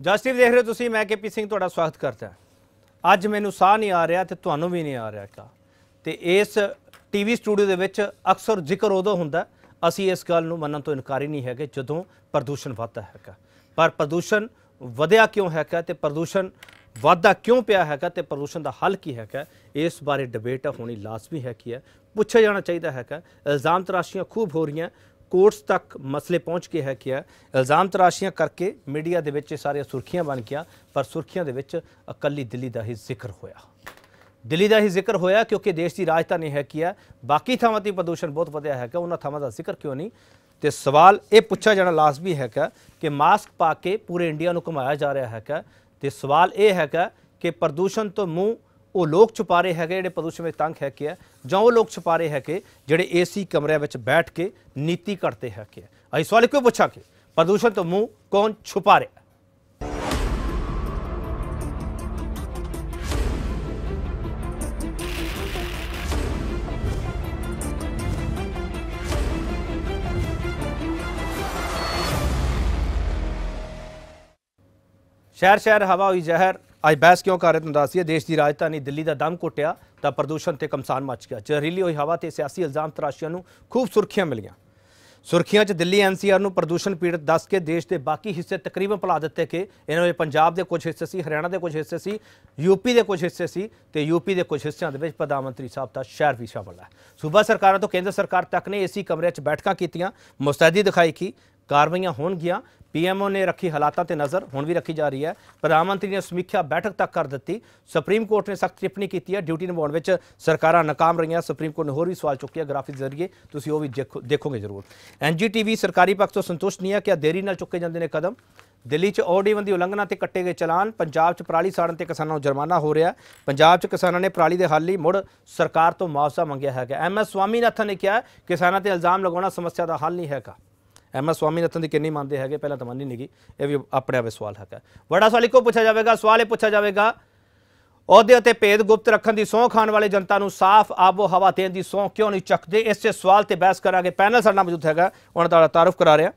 ਜਸ TV ਦੇਖ ਰਹੇ ਹੋ ਤੁਸੀਂ। मैं केपी सिंह ਤੁਹਾਡਾ ਸਵਾਗਤ ਕਰਦਾ। ਅੱਜ ਮੈਨੂੰ ਸਾਹ ਨਹੀਂ ਆ ਰਿਹਾ ਤੇ ਤੁਹਾਨੂੰ ਵੀ ਨਹੀਂ ਆ ਰਿਹਾ ਕਾ ਤੇ ਇਸ ਟੀਵੀ ਸਟੂਡੀਓ ਦੇ ਵਿੱਚ ਅਕਸਰ ਜ਼ਿਕਰ ਉਦੋਂ ਹੁੰਦਾ, ਅਸੀਂ ਇਸ ਗੱਲ ਨੂੰ ਮੰਨਣ ਤੋਂ ਇਨਕਾਰੀ ਨਹੀਂ ਹੈਗੇ ਜਦੋਂ ਪ੍ਰਦੂਸ਼ਣ ਵੱਧਦਾ ਹੈਗਾ। ਪਰ ਪ੍ਰਦੂਸ਼ਣ ਵਧਿਆ ਕਿਉਂ ਹੈਗਾ ਤੇ ਪ੍ਰਦੂਸ਼ਣ ਵੱਧਦਾ ਕਿਉਂ ਪਿਆ ਹੈਗਾ ਤੇ ਪ੍ਰਦੂਸ਼ਣ ਦਾ ਹੱਲ ਕੀ ਹੈਗਾ, ਇਸ ਬਾਰੇ ਡਿਬੇਟ ਹੋਣੀ ਲਾਜ਼ਮੀ ਹੈ ਕੀ ਹੈ, ਪੁੱਛਿਆ ਜਾਣਾ ਚਾਹੀਦਾ ਹੈਗਾ। ਇਲਜ਼ਾਮ ਤਰਾਸ਼ੀਆਂ खूब हो रही हैं, कोर्ट्स तक मसले पहुँच के है क्या इल्ज़ाम तराशियां करके मीडिया दे विच सारियां सुर्खियां बन गया, पर सुर्खियां दे विच इकल्ली दिल्ली का ही जिक्र होया। दिल्ली का ही जिक्र होया क्योंकि देश की राजधानी है कि बाकी थावां ते प्रदूषण बहुत वधिया है, उन्हां थावां दा जिक्र क्यों नहीं। तो सवाल ये पूछा जाना लाजमी है कि मास्क पा के पूरे इंडिया नूं घुमाया जा रहा है। तो सवाल ये है कि प्रदूषण तो मूँह वो लोग छुपा रहे हैं ਜਿਹੜੇ प्रदूषण में तंग है कि ਜਾਂ ਉਹ ਲੋਕ ਛੁਪਾ ਰਹੇ ਹੈ ਕਿ ਜਿਹੜੇ ਏਸੀ ਕਮਰਿਆਂ ਵਿੱਚ ਬੈਠ ਕੇ ਨੀਤੀ ਘੜਦੇ ਹੈ ਕਿ ਅਸੀਂ ਸਵਾਲ ਕਿਉਂ ਪੁੱਛਾਂ ਕਿ ਪ੍ਰਦੂਸ਼ਣ ਤੋਂ ਮੂੰਹ ਕੌਣ ਛੁਪਾ ਰਿਹਾ। शहर शहर हवा हुई जहर। आज बहस क्यों कर रहे तुम दसिए। देश की राजधानी दिल्ली का दम घुटिया तो प्रदूषण से कमसान मच गया। जहरीली हुई हवा तो सियासी इल्जाम तराशियां खूब सुर्खियां मिलियां। सुर्खियां च दिल्ली NCR प्रदूषण पीड़ित दस के देश के बाकी हिस्से तकरीबन भुला दिते कि इन्होंने पंजाब के कुछ हिस्से से, हरियाणा के कुछ हिस्से से, यूपी के कुछ हिस्से से तो यूपी के कुछ हिस्सों के प्रधानमंत्री साहब का शहर भी शामिल है। सूबा सरकारों तो केंद्र सरकार तक ने एसी कमरे बैठक कीतियां, मुस्तैदी दिखाई की, कार्रवाइयां होणगियां। PMO ने रखी हालातों पर नज़र, हुण भी रखी जा रही है। प्रधानमंत्री ने समीक्षा बैठक तक कर दी। सुप्रीम कोर्ट ने सख्त टिप्पणी की है, ड्यूटी निभाने में सरकारां नाकाम रही। सुप्रीम कोर्ट ने होर भी सवाल चुके ग्राफिक जरिए, तुसीं वो भी देखोगे जरूर। NGTV सरकारी पक्ष तो संतुष्ट नहीं है कि देरी नाल चुके जाते हैं कदम। दिल्ली च ओडीवन की उलंघना ते कट्टे गए चलान। पंजाब च पराली साड़न ते किसानों को जुर्माना हो रहा है। पंजाब च किसानों ने पराली के हल लई मुड़ सरकार तो मुआवजा मंगया है। MS स्वामीनाथन ने कहा किसानों ते इल्जाम लगाना समस्या का हल नहीं है। MS स्वामीनाथन की किन्नी मानते हैं, पहले तो मानी नहीं गई, ये भी अपने आप सवाल है। बड़ा सवाल एक पूछा जाएगा, सवाल ये पूछा जाएगा अहुदे ते भेद गुप्त रखने की सौं खाण वाले जनता को साफ आबो हवा देने की सौं क्यों नहीं चकते। इस सवाल से बहस करांगे। पैनल साडा मौजूद है, उन्होंने तारुफ करा रहा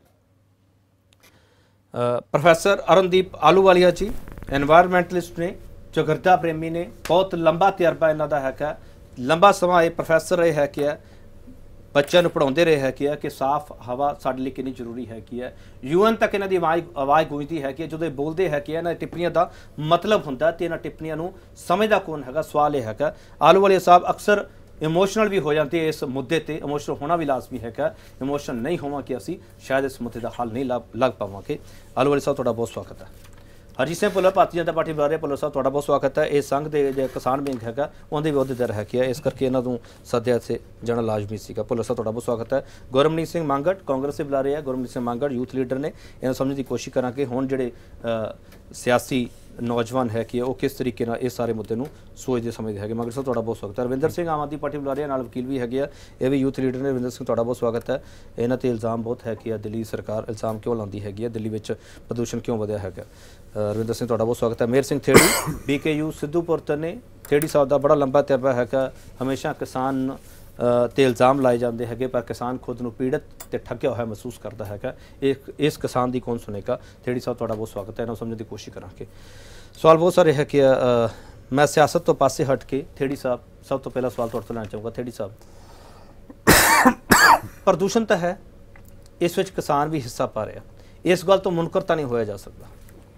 प्रोफैसर अरुणदीप आलूवालिया जी, एनवायरमेंटलिस्ट ने, चौगिरदा प्रेमी ने, बहुत लंबा तजर्बा इन्हों का है, लंबा समा ये प्रोफैसर रहे है कि बच्चों को पढ़ाते रहे है कि साफ हवा साडे लई कितनी जरूरी है कि UN तक इन्हों की आवाज़ गूंजती है कि जो बोलते हैं कि इन्होंने टिप्पणियों का मतलब होंगे तो इन्होंने टिप्पणियों को समझदा कौन है। सवाल यह है आलूवालिया साहब अक्सर इमोशनल भी हो जाते हैं इस मुद्दे पर, इमोशनल होना भी लाजमी है कि इमोशनल नहीं होवांगे असी शायद इस मुद्दे का हल नहीं लग पावांगे। आलूवालिया साहब तुहाडा बहुत स्वागत है। हरजीत सिंह भुल्लर भारतीय जनता पार्टी बुलारे भुल्लर साहब तुहाडा बहुत स्वागत है। इस संघ के जो किसान विंग है उन्होंने भी अहुदेदार है कि इस करके इन्हों सद्या से जाना लाजमी सीगा। भुल्लर साहब तुहाडा बहुत स्वागत है। गुरमनीत सिंह मांगड़ कांग्रेस से बुलारे है। गुरमनीत सिंह मांगड़ यूथ लीडर ने, इन्होंने समझने की कोशिश करा कि हुण जिहड़े सियासी नौजवान है कि वह किस तरीके इस सारे मुद्दे को सोचते समझते हैं। मगर साहब तुहाडा बहुत स्वागत है। रविंदर सिंह आम आदमी पार्टी बुलारे है, नाल वकील भी है, ये भी यूथ लीडर ने। रविंदर सिंह तुहाडा बहुत स्वागत है। इन्हों पर इल्ज़ाम बहुत है कि दिल्ली सरकार इल्ज़ाम क्यों लाती है, दिल्ली में प्रदूषण क्यों वधिया है। रविंदर सिंह तुहाडा बहुत स्वागत है। मेहर सिंह थेड़ी BKU सिद्धूपुर तो ने, थेड़ी साहब का बड़ा लंबा तजर्बा है, हमेशा किसान ते इल्ज़ाम लाए जाते हैं पर किसान खुद को पीड़ित ते ठग्या हुआ महसूस करता है। इस किसान की कौन सुनेगा। थेड़ी साहब तुहाडा बहुत स्वागत है। इन्होंने समझने की कोशिश करा के सवाल बहुत सारे है कि मैं सियासत तो पासे हट के थेड़ी साहब सब तो पहला सवाल तुहाडे तो लेना चाहूँगा। थेड़ी साहब प्रदूषण तो है, इस विच किसान भी हिस्सा पा रहा, इस गल तो मुनकर तो नहीं होया जा सकता।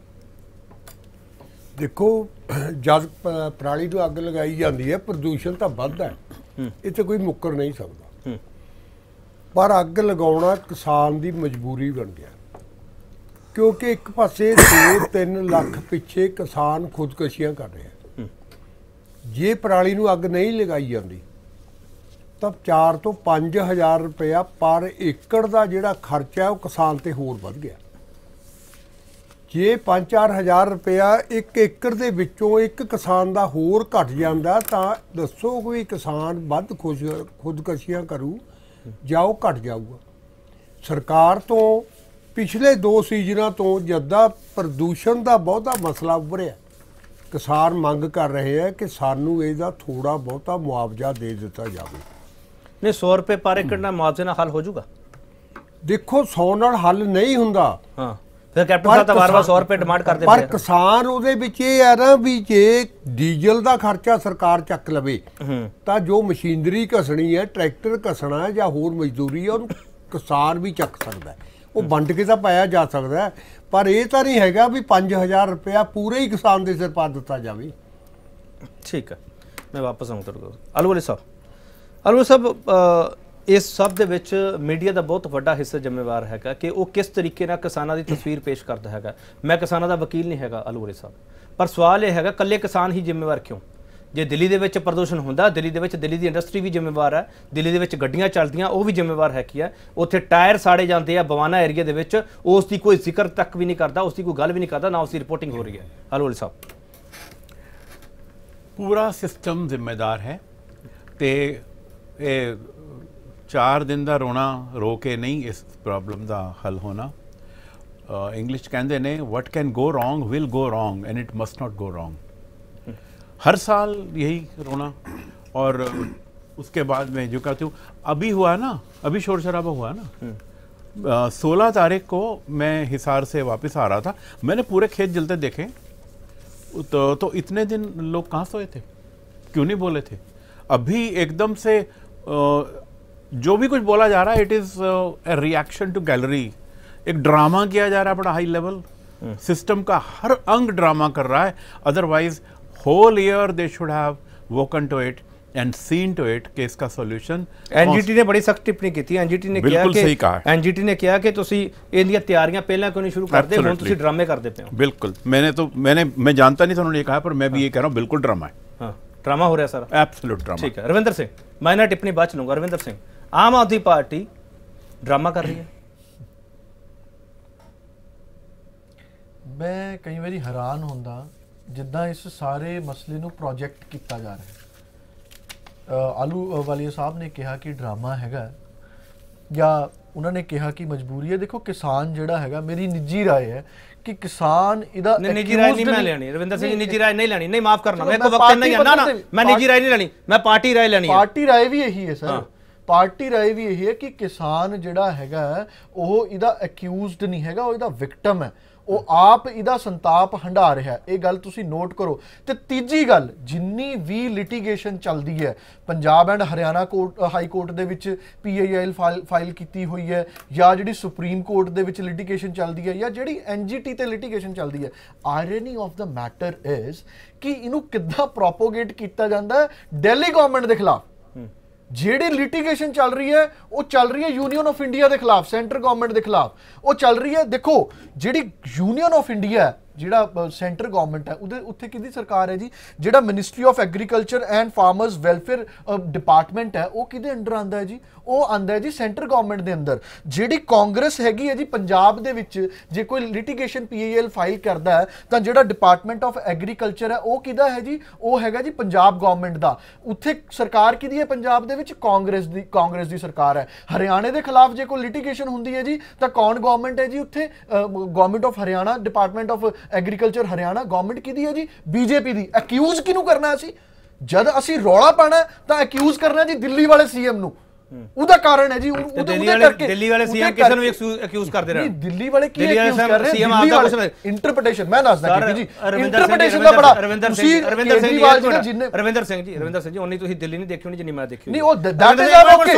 देखो जब पराली को अग लगाई जाती है प्रदूषण तो बढ़ता है, इत्थे कोई मुकर नहीं सकता, पर अग लगाना किसान की मजबूरी बन गया क्योंकि एक पासे 2-3 लाख पिछे किसान खुदकशियां कर रहे हैं। जे पराली को अग नहीं लगाई जाती तब 4 तो 5 हज़ार रुपया पर एकड़ का जिहड़ा खर्चा है वह किसान ते होर वध गया। जे 5-4 हज़ार रुपया एक एकड़ दे विचों एक किसान का होर घट जाता तो दसो कोई किसान वध खुदकशियां करू या वह घट जाऊगा। सरकार तो पिछले 2 सीजनों तो जदा प्रदूषण का बहुता मसला उभरिया किसान मंग कर रहे हैं कि सानू इसदा थोड़ा बहुता मुआवजा दे दिता जाए। नहीं 100 रुपये पर एकड़ ना मुआवजे ना हल हो जाऊगा। देखो 100 नाल हल नहीं हुंदा। हाँ ਫਿਰ ਕੈਪਟਨ ਸਾਹਿਬ ਤਾਂ ਵਾਰ-ਵਾਰ 100 ਰੁਪਏ ਡਿਮਾਂਡ ਕਰਦੇ ਪਰ ਕਿਸਾਨ ਉਹਦੇ ਵਿੱਚ ਇਹ ਹੈ ਨਾ ਵੀ ਜੇ ਡੀਜ਼ਲ ਦਾ ਖਰਚਾ ਸਰਕਾਰ ਚੱਕ ਲਵੇ ਤਾਂ ਜੋ ਮਸ਼ੀਨਰੀ ਘਸਣੀ ਹੈ, ਟਰੈਕਟਰ ਘਸਣਾ ਹੈ ਜਾਂ ਹੋਰ ਮਜ਼ਦੂਰੀ ਹੈ, ਉਹਨੂੰ ਕਿਸਾਨ ਵੀ ਚੱਕ ਸਕਦਾ, ਉਹ ਵੰਡ ਕੇ ਤਾਂ ਪਾਇਆ ਜਾ ਸਕਦਾ। ਪਰ ਇਹ ਤਾਂ ਨਹੀਂ ਹੈਗਾ ਵੀ 5000 ਰੁਪਇਆ ਪੂਰੇ ਹੀ ਕਿਸਾਨ ਦੇ ਸਿਰ ਪਾ ਦਿੱਤਾ ਜਾਵੇ। ਠੀਕ ਹੈ, ਮੈਂ ਵਾਪਸ ਆਉਂਦਾ ਆਲੂਵਾਲੀਆ ਸਾਹਿਬ, ਇਸ ਸਭ ਦੇ ਵਿੱਚ ਮੀਡੀਆ ਦਾ ਬਹੁਤ ਵੱਡਾ ਹਿੱਸਾ ਜ਼ਿੰਮੇਵਾਰ ਹੈਗਾ ਕਿ ਉਹ ਕਿਸ ਤਰੀਕੇ ਨਾਲ ਕਿਸਾਨਾਂ ਦੀ ਤਸਵੀਰ ਪੇਸ਼ ਕਰਦਾ ਹੈਗਾ। ਮੈਂ ਕਿਸਾਨਾਂ ਦਾ ਵਕੀਲ ਨਹੀਂ ਹੈਗਾ ਆਲੂਵਾਲੀਆ ਸਾਹਿਬ, ਪਰ ਸਵਾਲ ਇਹ ਹੈਗਾ ਇਕੱਲੇ ਕਿਸਾਨ ਹੀ ਜ਼ਿੰਮੇਵਾਰ ਕਿਉਂ? ਜੇ ਦਿੱਲੀ ਦੇ ਵਿੱਚ ਪ੍ਰਦੂਸ਼ਣ ਹੁੰਦਾ, ਦਿੱਲੀ ਦੇ ਵਿੱਚ ਦਿੱਲੀ ਦੀ ਇੰਡਸਟਰੀ ਵੀ ਜ਼ਿੰਮੇਵਾਰ ਹੈ, ਦਿੱਲੀ ਦੇ ਵਿੱਚ ਗੱਡੀਆਂ ਚੱਲਦੀਆਂ ਉਹ ਵੀ ਜ਼ਿੰਮੇਵਾਰ ਹੈਗੀ ਆ, ਉੱਥੇ ਟਾਇਰ ਸਾੜੇ ਜਾਂਦੇ ਆ ਬਵਾਨਾ ਏਰੀਆ ਦੇ ਵਿੱਚ, ਉਸ ਦੀ ਕੋਈ ਜ਼ਿਕਰ ਤੱਕ ਵੀ ਨਹੀਂ ਕਰਦਾ, ਉਸ ਦੀ ਕੋਈ ਗੱਲ ਵੀ ਨਹੀਂ ਕਰਦਾ, ਨਾ ਉਸ ਦੀ ਰਿਪੋਰਟਿੰਗ ਹੋ ਰਹੀ ਹੈ। ਆਲੂਵਾਲੀਆ ਸਾਹਿਬ, ਪੂਰਾ ਸਿਸਟਮ ਜ਼ਿੰਮੇਦਾਰ ਹੈ ਤੇ ਇਹ 4 ਦਿਨ ਦਾ ਰੋਣਾ ਰੋ ਕੇ ਨਹੀਂ ਇਸ ਪ੍ਰੋਬਲਮ ਦਾ ਹੱਲ ਹੋਣਾ। ਇੰਗਲਿਸ਼ ਕਹਿੰਦੇ ਨੇ what can go wrong will go wrong and it must not go wrong. हर साल यही रोना और उसके बाद में जो कहती हूँ अभी हुआ ना, अभी शोर शराबा हुआ ना, 16 तारीख को मैं हिसार से वापस आ रहा था, मैंने पूरे खेत जलते देखे तो इतने दिन लोग कहाँ सोए थे, क्यों नहीं बोले थे? अभी एकदम से जो भी कुछ बोला जा रहा है it is a reaction to gallery, एक ड्रामा किया जा रहा है बड़ा हाई लेवल, सिस्टम का हर अंग ड्रामा कर रहा है। Otherwise whole year they should have woken to it and seen to it कि इसका सॉल्यूशन। एनजीटी ने बड़ी सख्त टिप्पणी की थी, एनजीटी ने किया कि एनजीटी ने किया कि तुसी इनकी तैयारियां पहले क्यों नहीं शुरू करते, हुण तुसी ड्रामे करते पे हो। बिल्कुल, मैं जानता नहीं था उन्होंने ये कहा, पर मैं भी ये कह रहा हूं बिल्कुल ड्रामा है। हाँ, ड्रामा हो रहा है सर, एब्सोल्यूट ड्रामा। ठीक है, रविंदर सिंह, मैं ना टिप्पणी बाद चलूंगा। रविंदर सिंह, आम आदमी पार्टी ड्रामा कर रही है? मैं कई बार हैरान होंदा जिद्दां इस सारे मसले नूं प्रोजेक्ट किया जा रहा है। आलूवालिया साहब ने कहा कि ड्रामा हैगा या उन्होंने कहा कि मजबूरी है। देखो किसान जिहड़ा हैगा, मेरी निजी राय है कि किसान इहदा निजी राय नहीं मैं लेनी, रविंदर सिंह निजी राय नहीं लेनी, नहीं माफ करना, मेरे को वक्त नहीं है ना, मैं निजी राय नहीं लेनी, मैं पार्टी राय लेनी है। पार्टी राय भी यही है सर, पार्टी राय भी यही है कि किसान जिहड़ा हैगा ओह इहदा एक्यूज्ड नहीं हैगा, ओह इहदा विक्टिम है, ਉਹ ਆਪ ਇਹਦਾ ਸੰਤਾਪ ਹੰਢਾ ਰਿਹਾ। ਇਹ ਗੱਲ ਤੁਸੀਂ ਨੋਟ ਕਰੋ। ਤੇ ਤੀਜੀ ਗੱਲ, ਜਿੰਨੀ ਵੀ ਲਿਟੀਗੇਸ਼ਨ ਚੱਲਦੀ ਹੈ Punjab and Haryana court high court ਦੇ ਵਿੱਚ PIL ਫਾਈਲ ਕੀਤੀ ਹੋਈ ਹੈ, ਜਾਂ ਜਿਹੜੀ ਸੁਪਰੀਮ ਕੋਰਟ ਦੇ ਵਿੱਚ ਲਿਟੀਗੇਸ਼ਨ ਚੱਲਦੀ ਹੈ, ਜਾਂ ਜਿਹੜੀ NGT ਤੇ ਲਿਟੀਗੇਸ਼ਨ ਚੱਲਦੀ ਹੈ, irony of the matter is ਕਿ ਇਹਨੂੰ ਕਿੱਦਾਂ ਪ੍ਰੋਪੋਗੇਟ ਕੀਤਾ ਜਾਂਦਾ ਹੈ ਦਿੱਲੀ ਗਵਰਨਮੈਂਟ ਦੇ ਖਿਲਾਫ। ਜਿਹੜੀ ਲਿਟੀਗੇਸ਼ਨ ਚੱਲ ਰਹੀ ਹੈ ਉਹ ਚੱਲ ਰਹੀ ਹੈ ਯੂਨੀਅਨ ਆਫ ਇੰਡੀਆ ਦੇ ਖਿਲਾਫ, ਸੈਂਟਰ ਗਵਰਨਮੈਂਟ ਦੇ ਖਿਲਾਫ ਉਹ ਚੱਲ ਰਹੀ ਹੈ। ਦੇਖੋ ਜਿਹੜੀ ਯੂਨੀਅਨ ਆਫ ਇੰਡੀਆ ਜਿਹੜਾ ਸੈਂਟਰ ਗਵਰਨਮੈਂਟ ਹੈ ਉਹਦੇ ਉੱਥੇ ਕਿਹਦੀ ਸਰਕਾਰ ਹੈ ਜੀ? ਜਿਹੜਾ ministry of agriculture and farmers welfare department ਹੈ ਉਹ ਕਿਹਦੇ ਅੰਡਰ ਆਉਂਦਾ ਹੈ ਜੀ? ਉਹ ਆਉਂਦਾ ਹੈ ਜੀ ਸੈਂਟਰ ਗਵਰਨਮੈਂਟ ਦੇ ਅੰਦਰ। ਜਿਹੜੀ ਕਾਂਗਰਸ ਹੈਗੀ ਹੈ ਜੀ ਪੰਜਾਬ ਦੇ ਵਿੱਚ, ਜੇ ਕੋਈ ਲਿਟੀਗੇਸ਼ਨ PIL ਫਾਈਲ ਕਰਦਾ ਹੈ ਤਾਂ ਜਿਹੜਾ ਡਿਪਾਰਟਮੈਂਟ ਆਫ ਐਗਰੀਕਲਚਰ ਹੈ ਉਹ ਕਿਹਦਾ ਹੈ ਜੀ? ਉਹ ਹੈਗਾ ਜੀ ਪੰਜਾਬ ਗਵਰਨਮੈਂਟ ਦਾ। ਉੱਥੇ ਸਰਕਾਰ ਕਿਹਦੀ ਹੈ ਪੰਜਾਬ ਦੇ ਵਿੱਚ? ਕਾਂਗਰਸ ਦੀ ਸਰਕਾਰ ਹੈ। ਹਰਿਆਣੇ ਦੇ ਖਿਲਾਫ ਜੇ ਕੋਈ ਲਿਟੀਗੇਸ਼ਨ ਹੁੰਦੀ ਹੈ ਜੀ ਤਾਂ ਕੌਣ ਗਵਰਨਮੈਂਟ ਹੈ ਜੀ ਉੱਥੇ? Government of Haryana, department of agriculture Haryana government ਕਿਹਦੀ ਹੈ ਜੀ? BJP ਦੀ। ਅਕਿਊਜ਼ ਕਿਹਨੂੰ ਕਰਨਾ? ਅਸੀਂ ਜਦ ਅਸੀਂ ਰੌਲਾ ਪਾਣਾ ਤਾਂ ਅਕਿਊਜ਼ ਕਰਨਾ ਜੀ ਦਿੱਲੀ ਵਾਲੇ CM ਨੂੰ। ਉਹਦਾ ਕਾਰਨ ਹੈ ਜੀ ਦਿੱਲੀ ਵਾਲੇ CM ਕਿਸੇ ਨੂੰ ਵੀ ਅਕਿਊਜ਼ ਕਰਦੇ ਰਹੇ। ਦਿੱਲੀ ਵਾਲੇ ਕੀ ਅਕਿਊਜ਼ ਕਰ ਰਹੇ? CM ਆਪਦਾ ਕੁਝ ਇੰਟਰਪ੍ਰੀਟੇਸ਼ਨ ਮੈਂ ਦੱਸਦਾ ਕਿ ਜੀ ਇੰਟਰਪ੍ਰੀਟੇਸ਼ਨ ਦਾ ਬੜਾ ਰਵਿੰਦਰ ਸਿੰਘ ਜੀ ਉਹਨੀ ਤੁਸੀਂ ਦਿੱਲੀ ਨਹੀਂ ਦੇਖੀ ਹੋਣੀ ਜਿੰਨੀ ਮੈਂ ਦੇਖੀ। ਨਹੀਂ ਉਹ ਦੈਟ ਇਜ਼ ਓਕੇ।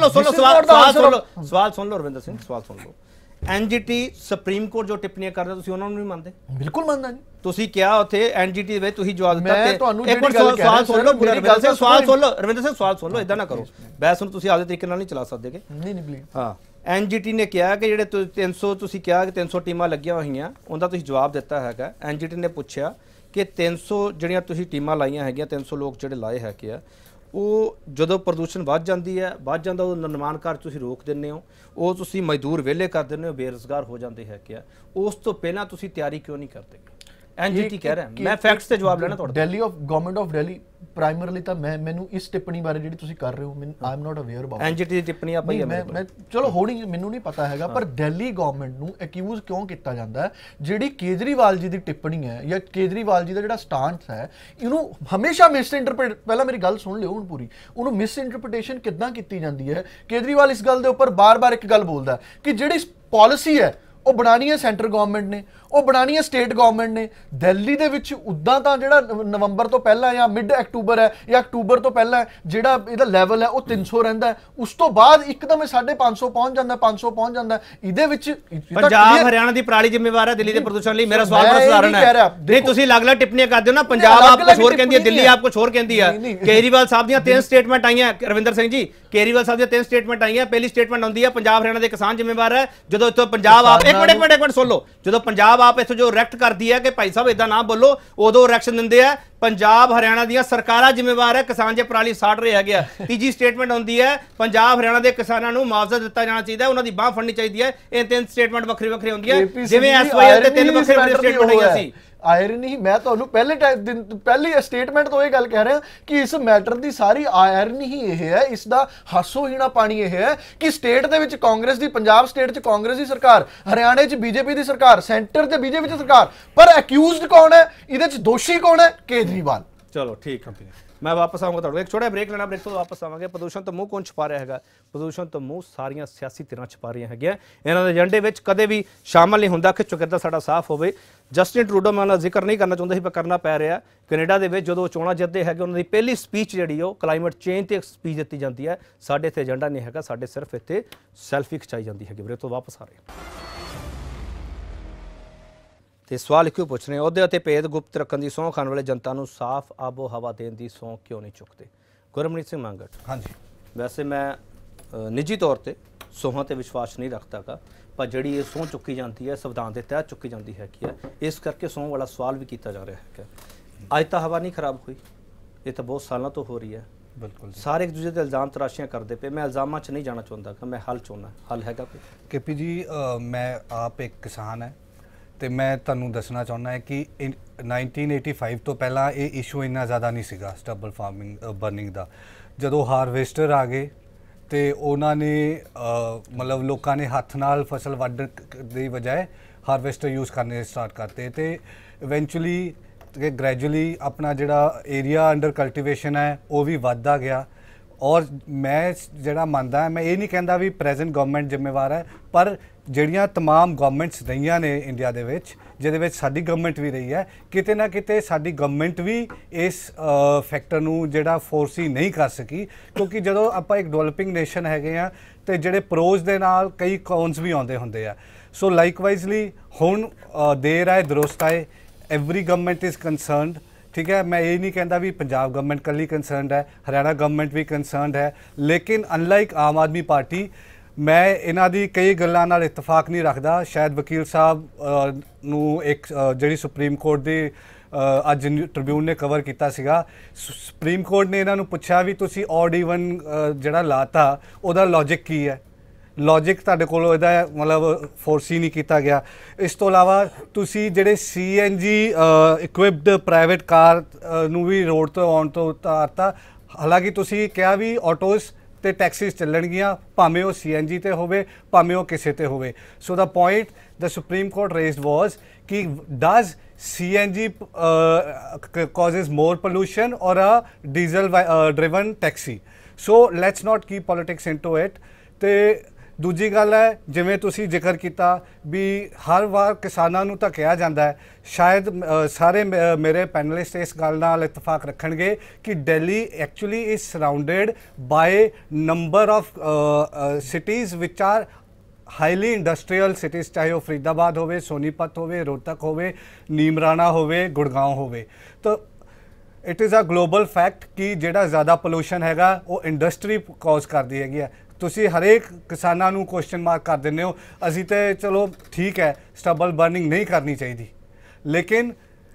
ਸਵਾਲ ਸੁਣ ਲਓ ਰਵਿੰਦਰ ਸਿੰਘ, ਸਵਾਲ ਸੁਣ ਲਓ। NGT ਸੁਪਰੀਮ ਕੋਰਟ ਜੋ ਟਿੱਪਣੀਆਂ ਕਰਦਾ ਤੁਸੀਂ ਉਹਨਾਂ ਨੂੰ ਨਹੀਂ ਮੰਨਦੇ? ਬਿਲਕੁਲ ਮੰਨਦਾ ਜੀ। ਤੁਸੀਂ ਕਿਹਾ ਉੱਥੇ NGT ਦੇ ਵਿੱਚ ਤੁਸੀਂ ਜਵਾਬ ਦਿੱਤਾ ਕਿ ਤੁਹਾਨੂੰ ਜਿਹੜੀ ਗੱਲ ਸਵਾਲ ਸੁਣ ਲਓ, ਮੇਰੀ ਗੱਲ ਸੇ ਸਵਾਲ ਸੁਣ ਲਓ ਰਵਿੰਦਰ ਸਿੰਘ, ਸਵਾਲ ਸੁਣ ਲਓ, ਇਦਾਂ ਨਾ ਕਰੋ, ਬਹਿਸ ਨੂੰ ਤੁਸੀਂ ਆਪਦੇ ਤਰੀਕੇ ਨਾਲ ਨਹੀਂ ਚਲਾ ਸਕਦੇਗੇ। ਨਹੀਂ ਨਹੀਂ ਪਲੀਜ਼। ਹਾਂ, NGT ਨੇ ਕਿਹਾ ਕਿ ਜਿਹੜੇ 300 ਤੁਸੀਂ ਕਿਹਾ ਕਿ 300 ਟੀਮਾਂ ਲੱਗੀਆਂ ਹੋਈਆਂ, ਉਹਦਾ ਤੁਸੀਂ ਜਵਾਬ ਦਿੱਤਾ ਹੈਗਾ। NGT ਨੇ ਪੁੱਛਿਆ ਕਿ 300 ਜਿਹੜੀਆਂ ਤੁਸੀਂ ਟੀਮਾਂ ਲਾਈਆਂ ਹੈਗੀਆਂ, 300 ਲੋਕ ਜਿਹੜੇ ਲਾਏ ਹੈਗੇ ਆ, ਉਹ ਜਦੋਂ ਪ੍ਰਦੂਸ਼ਣ ਵੱਧ ਜਾਂਦਾ ਉਹ ਨਿਰਮਾਣ ਕਾਰਜ ਤੁਸੀਂ ਰੋਕ ਦਿੰਦੇ ਹੋ, ਉਹ ਤੁਸੀਂ ਮਜ਼ਦੂਰ ਵਿਹਲੇ ਕਰ ਦਿੰਦੇ ਹੋ, ਬੇਰੁਜ਼ਗਾਰ ਹੋ ਜਾਂਦੇ ਹੈਗੇ ਆ, ਉਸ ਤੋਂ ਪਹਿਲਾਂ ਤੁਸੀਂ ਤਿਆਰੀ ਕਿਉਂ ਨਹੀਂ ਕਰਦੇ? NGT ਕਹਿ ਰਿਹਾ, ਮੈਂ ਫੈਕਟਸ ਤੇ ਜਵਾਬ ਲੈਣਾ ਤੁਹਾਡਾ। Delhi of government of Delhi primarily ਤਾਂ ਮੈਨੂੰ ਇਸ ਟਿੱਪਣੀ ਬਾਰੇ ਜਿਹੜੀ ਤੁਸੀਂ ਕਰ ਰਹੇ ਹੋ I am not aware about NGT ਦੀ ਟਿੱਪਣੀ ਆਪਾਂ ਹੀ ਮੈਂ ਚਲੋ ਹੋਣੀ ਮੈਨੂੰ ਨਹੀਂ ਪਤਾ ਹੈਗਾ, ਪਰ ਦਿੱਲੀ ਗਵਰਨਮੈਂਟ ਨੂੰ ਅਕਿਊਜ਼ ਕਿਉਂ ਕੀਤਾ ਜਾਂਦਾ ਹੈ? ਜਿਹੜੀ ਕੇਜਰੀਵਾਲ ਜੀ ਦੀ ਟਿੱਪਣੀ ਹੈ ਜਾਂ ਕੇਜਰੀਵਾਲ ਜੀ ਦਾ ਜਿਹੜਾ ਸਟੈਂਸ ਹੈ, ਇਹਨੂੰ ਹਮੇਸ਼ਾ ਮਿਸ ਇੰਟਰਪ੍ਰੀਟ, ਪਹਿਲਾਂ ਮੇਰੀ ਗੱਲ ਸੁਣ ਲਿਓ ਹੁਣ ਪੂਰੀ, ਉਹਨੂੰ ਮਿਸ ਇੰਟਰਪ੍ਰੀਟੇਸ਼ਨ ਕਿੱਦਾਂ ਕੀਤੀ ਜਾਂਦੀ ਹੈ? ਕੇਜਰੀਵਾਲ ਇਸ ਗੱਲ ਦੇ ਉੱਪਰ ਬਾਰ-ਬਾਰ ਇੱਕ ਗੱਲ ਬੋਲਦਾ ਕਿ ਜਿਹੜੀ ਪਾਲਿਸੀ ਹੈ ਉਹ ਬਣਾਣੀ ਹੈ ਸੈਂਟਰ ਗਵਰਨਮੈਂਟ ਨੇ, ਉਹ ਬਣਾਣੀ ਹੈ ਸਟੇਟ ਗਵਰਨਮੈਂਟ ਨੇ। ਦਿੱਲੀ ਦੇ ਵਿੱਚ ਉੱਦਾਂ ਤਾਂ ਜਿਹੜਾ ਨਵੰਬਰ ਤੋਂ ਪਹਿਲਾਂ ਜਾਂ ਮਿਡ ਅਕਤੂਬਰ ਹੈ ਜਾਂ ਅਕਤੂਬਰ ਤੋਂ ਪਹਿਲਾਂ ਜਿਹੜਾ ਇਹਦਾ ਲੈਵਲ ਹੈ ਉਹ 300 ਰਹਿੰਦਾ ਹੈ, ਉਸ ਤੋਂ ਬਾਅਦ ਇੱਕਦਮ 550 ਪਹੁੰਚ ਜਾਂਦਾ, 500 ਪਹੁੰਚ ਜਾਂਦਾ। ਇਹਦੇ ਵਿੱਚ ਪੰਜਾਬ ਹਰਿਆਣਾ ਦੀ ਪਰਾਲੀ ਜ਼ਿੰਮੇਵਾਰ ਹੈ ਦਿੱਲੀ ਦੇ ਪ੍ਰਦੂਸ਼ਣ ਲਈ। ਮੇਰਾ ਸਵਾਲ ਬੜਾ ਸਧਾਰਨ ਹੈ, ਨਹੀਂ ਤੁਸੀਂ ਅਲੱਗ-ਅਲੱਗ ਟਿੱਪਣੀਆਂ ਕਰਦੇ ਹੋ ਨਾ, ਪੰਜਾਬ ਆਪ ਕੁਝ ਹੋਰ ਕਹਿੰਦੀ ਹੈ, ਦਿੱਲੀ ਆਪ ਕੁਝ ਹੋਰ ਕਹਿੰਦੀ ਹੈ। ਕੇਜਰੀਵਾਲ ਸਾਹਿਬ ਦੀਆਂ 3 ਸਟੇਟਮੈਂਟ ਆਈਆਂ, ਰਵਿੰਦਰ ਸਿੰਘ ਜੀ ਕੇਜਰੀਵਾਲ ਸਾਹਿਬ ਦੀਆਂ 3 ਸਟੇਟਮੈਂਟ ਆਈਆਂ। ਪਹਿਲੀ ਸਟੇਟਮੈਂਟ ਆਉਂਦੀ ਹੈ ਪੰਜਾਬ ਹਰਿਆਣਾ ਦੇ ਕਿਸਾਨ ਜ਼ਿੰਮੇਵਾਰ ਹੈ। ਜਦੋਂ ਇੱਥੋਂ ਪੰਜਾਬ ਆਪ ਇੱਕ ਮਿੰਟ ਸੁਣ ਲਓ, ਜਦੋਂ ਪੰਜਾਬ ਆਪ ਇੱਥੋਂ ਜੋ ਰੈਕਟ ਕਰਦੀ ਹੈ ਕਿ ਭਾਈ ਸਾਹਿਬ ਇਦਾਂ ਨਾ ਬੋਲੋ, ਉਦੋਂ ਰਿਐਕਸ਼ਨ ਦਿੰਦੇ ਆ ਪੰਜਾਬ ਹਰਿਆਣਾ ਦੀਆਂ ਸਰਕਾਰਾਂ ਜ਼ਿੰਮੇਵਾਰ ਹੈ ਕਿਸਾਨ ਜੇ ਪਰਾਲੀ ਸਾੜ ਰਹੇ ਹੈਗੇ ਆ। ਤੀਜੀ ਸਟੇਟਮੈਂਟ ਹੁੰਦੀ ਹੈ ਪੰਜਾਬ ਹਰਿਆਣਾ ਦੇ ਕਿਸਾਨਾਂ ਨੂੰ ਮੁਆਵਜ਼ਾ ਦਿੱਤਾ ਜਾਣਾ ਚਾਹੀਦਾ, ਉਹਨਾਂ ਦੀ ਬਾਹ ਫੜਨੀ ਚਾਹੀਦੀ ਹੈ। ਇਹ 3 ਸਟੇਟਮੈਂਟ ਵੱਖਰੀ ਵੱਖਰੀ ਹੁੰਦੀਆਂ, ਜਿਵੇਂ ਐਸਵਾਈਐਲ ਤੇ 3 ਵੱਖਰੀ ਵੱਖਰੀ ਸਟੇਟਮੈਂਟ ਆਈਆਂ ਸੀ। ਆਇਰਨੀ, ਮੈਂ ਤੁਹਾਨੂੰ ਪਹਿਲੀ ਸਟੇਟਮੈਂਟ ਤੋਂ ਇਹ ਗੱਲ ਕਹਿ ਰਿਹਾ ਕਿ ਇਸ ਮੈਟਰ ਦੀ ਸਾਰੀ ਆਇਰਨੀ ਹੀ ਇਹ ਹੈ, ਇਸ ਦਾ ਹਾਸੋਹੀਣਾ ਪਾਣੀ ਇਹ ਹੈ ਕਿ ਸਟੇਟ ਦੇ ਵਿੱਚ ਕਾਂਗਰਸ ਦੀ, ਪੰਜਾਬ ਸਟੇਟ 'ਚ ਕਾਂਗਰਸ ਦੀ ਸਰਕਾਰ, ਹਰਿਆਣੇ 'ਚ ਬੀਜੇਪੀ ਦੀ ਸਰਕਾਰ, ਸੈਂਟਰ ਤੇ ਬੀਜੇਪੀ ਦੀ ਸਰਕਾਰ, ਪਰ ਅਕਿਊਜ਼ਡ ਕੌਣ ਹੈ, ਇਹਦੇ 'ਚ ਦੋਸ਼ੀ ਕੌਣ ਹੈ? ਕੇਜਰੀਵਾਲ। ਚਲੋ ਠੀਕ ਹੈ, ਮੈਂ ਵਾਪਸ ਆਉਂਗਾ ਤੁਹਾਡੇ, ਇੱਕ ਛੋਟਾ ਬ੍ਰੇਕ ਲੈਣਾ, ਬ੍ਰੇਕ ਤੋਂ ਵਾਪਸ ਆਵਾਂਗੇ। ਪ੍ਰਦੂਸ਼ਣ ਤੋਂ ਮੂੰਹ ਕੌਣ ਛੁਪਾ ਰਿਹਾ ਹੈਗਾ? ਪ੍ਰਦੂਸ਼ਣ ਤੋਂ ਮੂੰਹ ਸਾਰੀਆਂ ਸਿਆਸੀ ਧਿਰਾਂ ਛੁਪਾ ਰਹੀਆਂ ਹੈਗੀਆਂ। ਇਹਨਾਂ ਦੇ ਏਜੰਡੇ ਵਿੱਚ ਕਦੇ ਵੀ ਸ਼ਾਮਲ ਨਹੀਂ ਹੁੰਦਾ ਕਿ ਚੁਕੰਦਾ ਸਾਡਾ ਸਾਫ਼ ਹੋਵੇ। ਜਸਟਿਨ ਟਰੂਡੋ, ਮੈਂ ਉਹਨਾਂ ਦਾ ਜ਼ਿਕਰ ਨਹੀਂ ਕਰਨਾ ਚਾਹੁੰਦਾ ਸੀ ਪਰ ਕਰਨਾ ਪੈ ਰਿਹਾ। ਕੈਨੇਡਾ ਦੇ ਵਿੱਚ ਜਦੋਂ ਚੋਣਾਂ ਜਿੱਤਦੇ ਹੈਗੇ, ਉਹਨਾਂ ਦੀ ਪਹਿਲੀ ਸਪੀਚ ਜਿਹੜੀ ਉਹ ਕਲਾਈਮੇਟ ਚੇਂਜ ਤੇ ਸਪੀਚ ਦਿੱਤੀ ਜਾਂਦੀ ਹੈ। ਸਾਡੇ ਇੱਥੇ ਏਜੰਡਾ ਨਹੀਂ ਹੈਗਾ, ਸਾਡੇ ਸਿਰਫ ਇੱਥੇ ਸੈਲਫੀ ਖਿਚਾਈ ਜਾਂਦੀ ਹੈਗੀ। ਬ੍ਰੇਕ ਤੋਂ ਵਾਪਸ ਆ ਰਹੇ ਤੇ ਸਵਾਲ ਕਿਉਂ ਪੁੱਛ ਰਹੇ, ਅਹੁਦੇ ਅਤੇ ਭੇਦ ਗੁਪਤ ਰੱਖਣ ਦੀ ਸਹੁੰ ਖਾਣ ਵਾਲੇ ਜਨਤਾ ਨੂੰ ਸਾਫ਼ ਆਬੋ ਹਵਾ ਦੇਣ ਦੀ ਸਹੁੰ ਕਿਉਂ ਨਹੀਂ ਚੁੱਕਦੇ? ਗੁਰਮੀਤ ਸਿੰਘ ਮੰਗਟ। ਹਾਂਜੀ, ਵੈਸੇ ਮੈਂ ਨਿੱਜੀ ਤੌਰ ਤੇ ਸਹੁੰਆਂ ਤੇ ਵਿਸ਼ਵਾਸ ਨਹੀਂ ਰੱਖਦਾ ਗਾ, ਪਰ ਜਿਹੜੀ ਇਹ ਸਹੁੰ ਚੁੱਕੀ ਜਾਂਦੀ ਹੈ ਸੰਵਿਧਾਨ ਦੇ ਤਹਿਤ ਚੁੱਕੀ ਜਾਂਦੀ ਹੈਗੀ ਹੈ, ਇਸ ਕਰਕੇ ਸਹੁੰ ਵਾਲਾ ਸਵਾਲ ਵੀ ਕੀਤਾ ਜਾ ਰਿਹਾ ਹੈ। ਅੱਜ ਤਾਂ ਹਵਾ ਨਹੀਂ ਖਰਾਬ ਹੋਈ, ਇਹ ਤਾਂ ਬਹੁਤ ਸਾਲਾਂ ਤੋਂ ਹੋ ਰਹੀ ਹੈ। ਬਿਲਕੁਲ ਸਾਰੇ ਇੱਕ ਦੂਜੇ ਦੇ ਇਲਜ਼ਾਮ ਤਰਾਸ਼ੀਆਂ ਕਰਦੇ ਪਏ। ਮੈਂ ਇਲਜ਼ਾਮਾਂ 'ਚ ਨਹੀਂ ਜਾਣਾ ਚਾਹੁੰਦਾ ਕਿ ਮੈਂ ਹੱਲ ਚਾਹੁੰਦਾ, ਹੱਲ ਹੈਗਾ ਕੋਈ? ਕੇਪੀ ਜੀ, ਮੈਂ ਆਪ ਇੱਕ ਕਿਸਾਨ ਹੈ ਤੇ ਮੈਂ ਤੁਹਾਨੂੰ ਦੱਸਣਾ ਚਾਹੁੰਦਾ ਹੈ ਕਿ 1985 ਤੋਂ ਪਹਿਲਾਂ ਇਹ ਇਸ਼ੂ ਇੰਨਾ ਜ਼ਿਆਦਾ ਨਹੀਂ ਸੀਗਾ ਸਟਬਲ ਫਾਰਮਿੰਗ ਬਰਨਿੰਗ ਦਾ। ਜਦੋਂ ਹਾਰਵੈਸਟਰ ਆ ਗਏ ਤੇ ਉਹਨਾਂ ਨੇ ਮਤਲਬ ਲੋਕਾਂ ਨੇ ਹੱਥ ਨਾਲ ਫਸਲ ਵੱਢਣ ਦੀ ਬਜਾਏ ਹਾਰਵੈਸਟਰ ਯੂਜ਼ ਕਰਨੇ ਸਟਾਰਟ ਕਰਤੇ ਤੇ ਇਵੈਂਚੁਅਲੀ ਗ੍ਰੈਜੂਅਲੀ ਆਪਣਾ ਜਿਹੜਾ ਏਰੀਆ ਅੰਡਰ ਕਲਟੀਵੇਸ਼ਨ ਹੈ ਉਹ ਵੀ ਵੱਧਦਾ ਗਿਆ। ਔਰ ਮੈਂ ਜਿਹੜਾ ਮੰਨਦਾ, ਮੈਂ ਇਹ ਨਹੀਂ ਕਹਿੰਦਾ ਵੀ ਪ੍ਰੈਜ਼ੈਂਟ ਗਵਰਨਮੈਂਟ ਜ਼ਿੰਮੇਵਾਰ ਹੈ, ਪਰ ਜਿਹੜੀਆਂ तमाम ਗਵਰਨਮੈਂਟਸ ਰਹੀਆਂ ਨੇ ਇੰਡੀਆ ਦੇ ਵਿੱਚ, ਜਿਹਦੇ ਵਿੱਚ ਸਾਡੀ ਗਵਰਨਮੈਂਟ ਵੀ ਰਹੀ ਹੈ, ਕਿਤੇ ਨਾ ਕਿਤੇ ਸਾਡੀ ਗਵਰਨਮੈਂਟ ਵੀ ਇਸ ਫੈਕਟਰ ਨੂੰ ਜਿਹੜਾ ਫੋਰਸੀ ਨਹੀਂ ਕਰ ਸਕੀ। ਕਿਉਂਕਿ ਜਦੋਂ ਆਪਾਂ ਇੱਕ ਡਿਵੈਲਪਿੰਗ ਨੇਸ਼ਨ ਹੈਗੇ ਆ ਤੇ ਜਿਹੜੇ ਪ੍ਰੋਜ਼ ਦੇ ਨਾਲ ਕਈ ਕੌਨਸ ਵੀ ਆਉਂਦੇ ਹੁੰਦੇ ਆ। ਸੋ ਲਾਈਕਵਾਈਜ਼ਲੀ ਹੁਣ ਦੇਰ ਆਏ ਦਰੁਸਤ ਆਏ, ਐਵਰੀ ਗਵਰਨਮੈਂਟ ਇਜ਼ ਕੰਸਰਨਡ। ठीक है, मैं ये नहीं कहता भी पंजाब गवर्नमेंट कल्ली कंसर्नड है, हरियाणा गवर्नमेंट भी कंसर्नड है, लेकिन अनलाइक आम आदमी पार्टी मैं इन्हां दी कई गल्लां नाल इतफाक नहीं रखता। शायद वकील साहब नूं एक जिहड़ी सुप्रीम कोर्ट दी अज ट्रिब्यून ने कवर किया सीगा, सुप्रीम कोर्ट ने इन्हां नूं पुछया भी तुसीं ऑड ईवन जिहड़ा लाता उहदा लॉजिक की है। लॉजिक तुहाडे कोल इहदा मतलब फोर्सी नहीं किया गया। इस तो इलावा तुसी जिहड़े CNG इक्विप्ड प्राइवेट कार नूं भी रोड तो आउण तो उतारता। हालांकि तुसी कहा भी ऑटोस ते टैक्सीज चलणगियां, भावें वो CNG ते होवे भावें वो किसी ते होवे। So the point the supreme court raised was कि does CNG causes more pollution or a diesel driven taxi? So let's not keep politics into it। ਤੇ ਦੂਜੀ ਗੱਲ ਹੈ, ਜਿਵੇਂ ਤੁਸੀਂ ਜ਼ਿਕਰ ਕੀਤਾ ਵੀ ਹਰ ਵਾਰ ਕਿਸਾਨਾਂ ਨੂੰ ਤਾਂ ਕਿਹਾ ਜਾਂਦਾ ਹੈ, ਸ਼ਾਇਦ ਸਾਰੇ ਮੇਰੇ ਪੈਨਲਿਸਟ ਇਸ ਗੱਲ ਨਾਲ ਇਤਫਾਕ ਰੱਖਣਗੇ ਕਿ Delhi actually is surrounded by number of cities which are highly industrial cities, ਚਾਹੇ ਉਹ ਫਰੀਦਾਬਾਦ ਹੋਵੇ, ਸੋਨੀਪਤ ਹੋਵੇ, ਰੋਹਤਕ ਹੋਵੇ, ਨੀਮਰਾਣਾ ਹੋਵੇ, ਗੁੜਗਾਉਂ ਹੋਵੇ। ਤਾਂ it is a global fact ਕਿ ਜਿਹੜਾ ਜ਼ਿਆਦਾ ਪੋਲੂਸ਼ਨ ਹੈਗਾ ਉਹ ਇੰਡਸਟਰੀ ਕੌਜ਼ ਕਰਦੀ ਹੈਗੀ ਹੈ। ਤੁਸੀਂ ਹਰੇਕ ਕਿਸਾਨਾਂ ਨੂੰ ਕੁਐਸਚਨ ਮਾਰਕ ਕਰ ਦਿੰਦੇ ਹੋ। ਅਸੀਂ ਤੇ ਚਲੋ ਠੀਕ ਹੈ ਸਟਬਲ ਬਰਨਿੰਗ ਨਹੀਂ ਕਰਨੀ ਚਾਹੀਦੀ, ਲੇਕਿਨ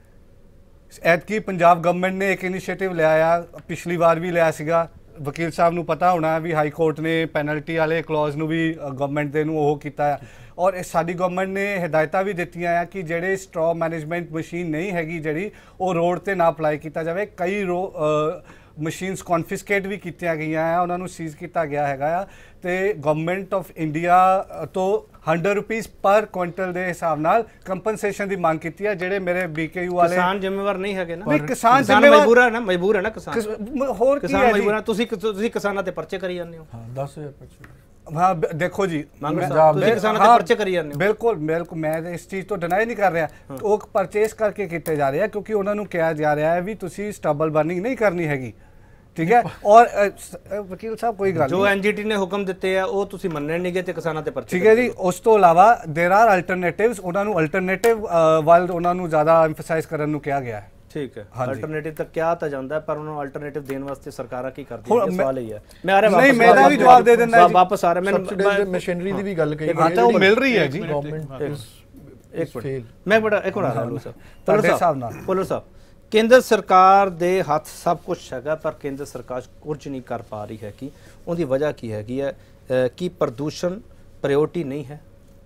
ਐਤਕੀ ਪੰਜਾਬ ਗਵਰਨਮੈਂਟ ਨੇ ਇੱਕ ਇਨੀਸ਼ੀਏਟਿਵ ਲਿਆ ਆ, ਪਿਛਲੀ ਵਾਰ ਵੀ ਲਿਆ ਸੀਗਾ। ਵਕੀਲ ਸਾਹਿਬ ਨੂੰ ਪਤਾ ਹੋਣਾ ਵੀ ਹਾਈ ਕੋਰਟ ਨੇ ਪੈਨਲਟੀ ਵਾਲੇ ਕਲੌਜ਼ ਨੂੰ ਵੀ ਗਵਰਨਮੈਂਟ ਦੇ ਨੂੰ ਉਹ ਕੀਤਾ ਆ। ਔਰ ਸਾਡੀ ਗਵਰਨਮੈਂਟ ਨੇ ਹਦਾਇਤਾਂ ਵੀ ਦਿੱਤੀਆਂ ਆ ਕਿ ਜਿਹੜੇ ਸਟ੍ਰॉ ਮੈਨੇਜਮੈਂਟ ਮਸ਼ੀਨ ਨਹੀਂ ਹੈਗੀ ਜਿਹੜੀ ਉਹ ਰੋਡ ਤੇ ਨਾ ਅਪਲਾਈ ਕੀਤਾ ਜਾਵੇ। ਕਈ ਮਸ਼ੀਨਸ ਕੌਨਫਿਸਕੇਟ ਵੀ ਕੀਤੀਆਂ ਗਈਆਂ ਆ, ਉਹਨਾਂ ਨੂੰ ਸੀਜ਼ ਕੀਤਾ ਗਿਆ ਹੈਗਾ ਆ। ਤੇ ਗਵਰਨਮੈਂਟ ਆਫ ਇੰਡੀਆ ਤੋਂ 100 ਰੁਪਏ ਪਰ ਕੁਇੰਟਲ ਦੇ ਹਿਸਾਬ ਨਾਲ ਕੰਪਨਸੇਸ਼ਨ ਦੀ ਮੰਗ ਕੀਤੀ ਹੈ। ਜਿਹੜੇ ਮੇਰੇ BKU ਵਾਲੇ ਕਿਸਾਨ ਜ਼ਿੰਮੇਵਾਰ ਨਹੀਂ ਹੈਗੇ ਨਾ, ਕਿਸਾਨ ਮਜਬੂਰ ਹੈ ਨਾ, ਮਜਬੂਰ ਹੈ ਨਾ ਕਿਸਾਨ। ਹੋਰ ਕਿਸਾਨ ਮਜਬੂਰ ਹੈ। ਤੁਸੀਂ ਕਿਸਾਨਾਂ ਤੇ ਪਰਚੇ ਕਰੀ ਜਾਂਦੇ ਹੋ। ਹਾਂ 10,000 ਪਰਚੇ। हाँ देखो जी ਤੁਸੀਂ ਕਿਸਾਨਾਂ ਦੇ ਪਰਚੇ ਕਰੀ ਜਾਂਦੇ ਹੋ। ਬਿਲਕੁਲ ਬਿਲਕੁਲ ਮੈਂ ਇਸ ਚੀਜ਼ ਤੋਂ ਡਿਨਾਈ ਨਹੀਂ ਕਰ ਰਿਹਾ। ਉਹ ਪਰਚੇਸ ਕਰਕੇ ਕੀਤੇ ਜਾ ਰਹੇ ਆ ਕਿਉਂਕਿ ਉਹਨਾਂ ਨੂੰ ਕਿਹਾ ਜਾ ਰਿਹਾ ਹੈ ਵੀ ਤੁਸੀਂ ਸਟਬਲ ਬਰਨਿੰਗ ਨਹੀਂ ਕਰਨੀ ਹੈਗੀ, ਠੀਕ ਹੈ। ਔਰ ਵਕੀਲ ਸਾਹਿਬ ਕੋਈ ਗੱਲ ਜੋ ਐਨਜੀਟੀ ਨੇ ਹੁਕਮ ਦਿੱਤੇ ਆ ਉਹ ਤੁਸੀਂ ਮੰਨਣੇ ਨਹੀਂਗੇ ਤੇ ਕਿਸਾਨਾਂ ਤੇ ਪਰਚੇ, ਠੀਕ ਹੈ ਜੀ। ਉਸ ਤੋਂ ਇਲਾਵਾ ਦੇਰ ਆਰ ਅਲਟਰਨੇਟਿਵਸ, ਉਹਨਾਂ ਨੂੰ ਅਲਟਰਨੇਟਿਵ ਵੱਲ ਉਹਨਾਂ ਨੂੰ ਜ਼ਿਆਦਾ ਐਮਫਸਾਈਜ਼ ਕਰਨ ਨੂੰ ਕਿਹਾ ਗਿਆ ਹੈ। ਠੀਕ ਹੈ, ਅਲਟਰਨੇਟਿਵ ਤਾਂ ਕਿਹਾ ਤਾਂ ਜਾਂਦਾ ਪਰ ਉਹਨਾਂ ਨੂੰ ਅਲਟਰਨੇਟਿਵ ਦੇਣ ਵਾਸਤੇ ਸਰਕਾਰਾਂ ਕੀ ਕਰਦੀਆਂ ਨੇ, ਸਵਾਲ ਹੀ ਹੈ। ਮੈਂ ਆ ਰਿਹਾ ਵਾਪਸ, ਨਹੀਂ ਮੇਰਾ ਵੀ ਜਵਾਬ ਦੇ ਦਿੰਦਾ ਜੀ। ਵਾਪਸ ਆ ਰਿਹਾ ਮੈਨੂੰ ਮਸ਼ੀਨਰੀ ਦੀ ਵੀ ਗੱਲ ਕਹੀ ਹਾਂ ਤਾਂ ਉਹ ਮਿਲ ਰਹੀ ਹੈ ਜੀ। ਇੱਕ ਮਿੰਟ ਮੈਂ ਬੜਾ ਇੱਕ ਮਿੰਟ ਆ ਸਰ ਤੁਹਾਡੇ ਹਿਸਾਬ ਨਾਲ ਪੁਲਰ ਸਾਹਿਬ, ਕੇਂਦਰ ਸਰਕਾਰ ਦੇ ਹੱਥ ਸਭ ਕੁਝ ਹੈਗਾ ਪਰ ਕੇਂਦਰ ਸਰਕਾਰ ਕੁਝ ਨਹੀਂ ਕਰ ਪਾ ਰਹੀ ਹੈ ਕਿ ਉਹਦੀ ਵਜ੍ਹਾ ਕੀ ਹੈਗੀ ਹੈ? ਕੀ ਪ੍ਰਦੂਸ਼ਣ ਪ੍ਰਾਇੋਰਟੀ ਨਹੀਂ ਹੈ?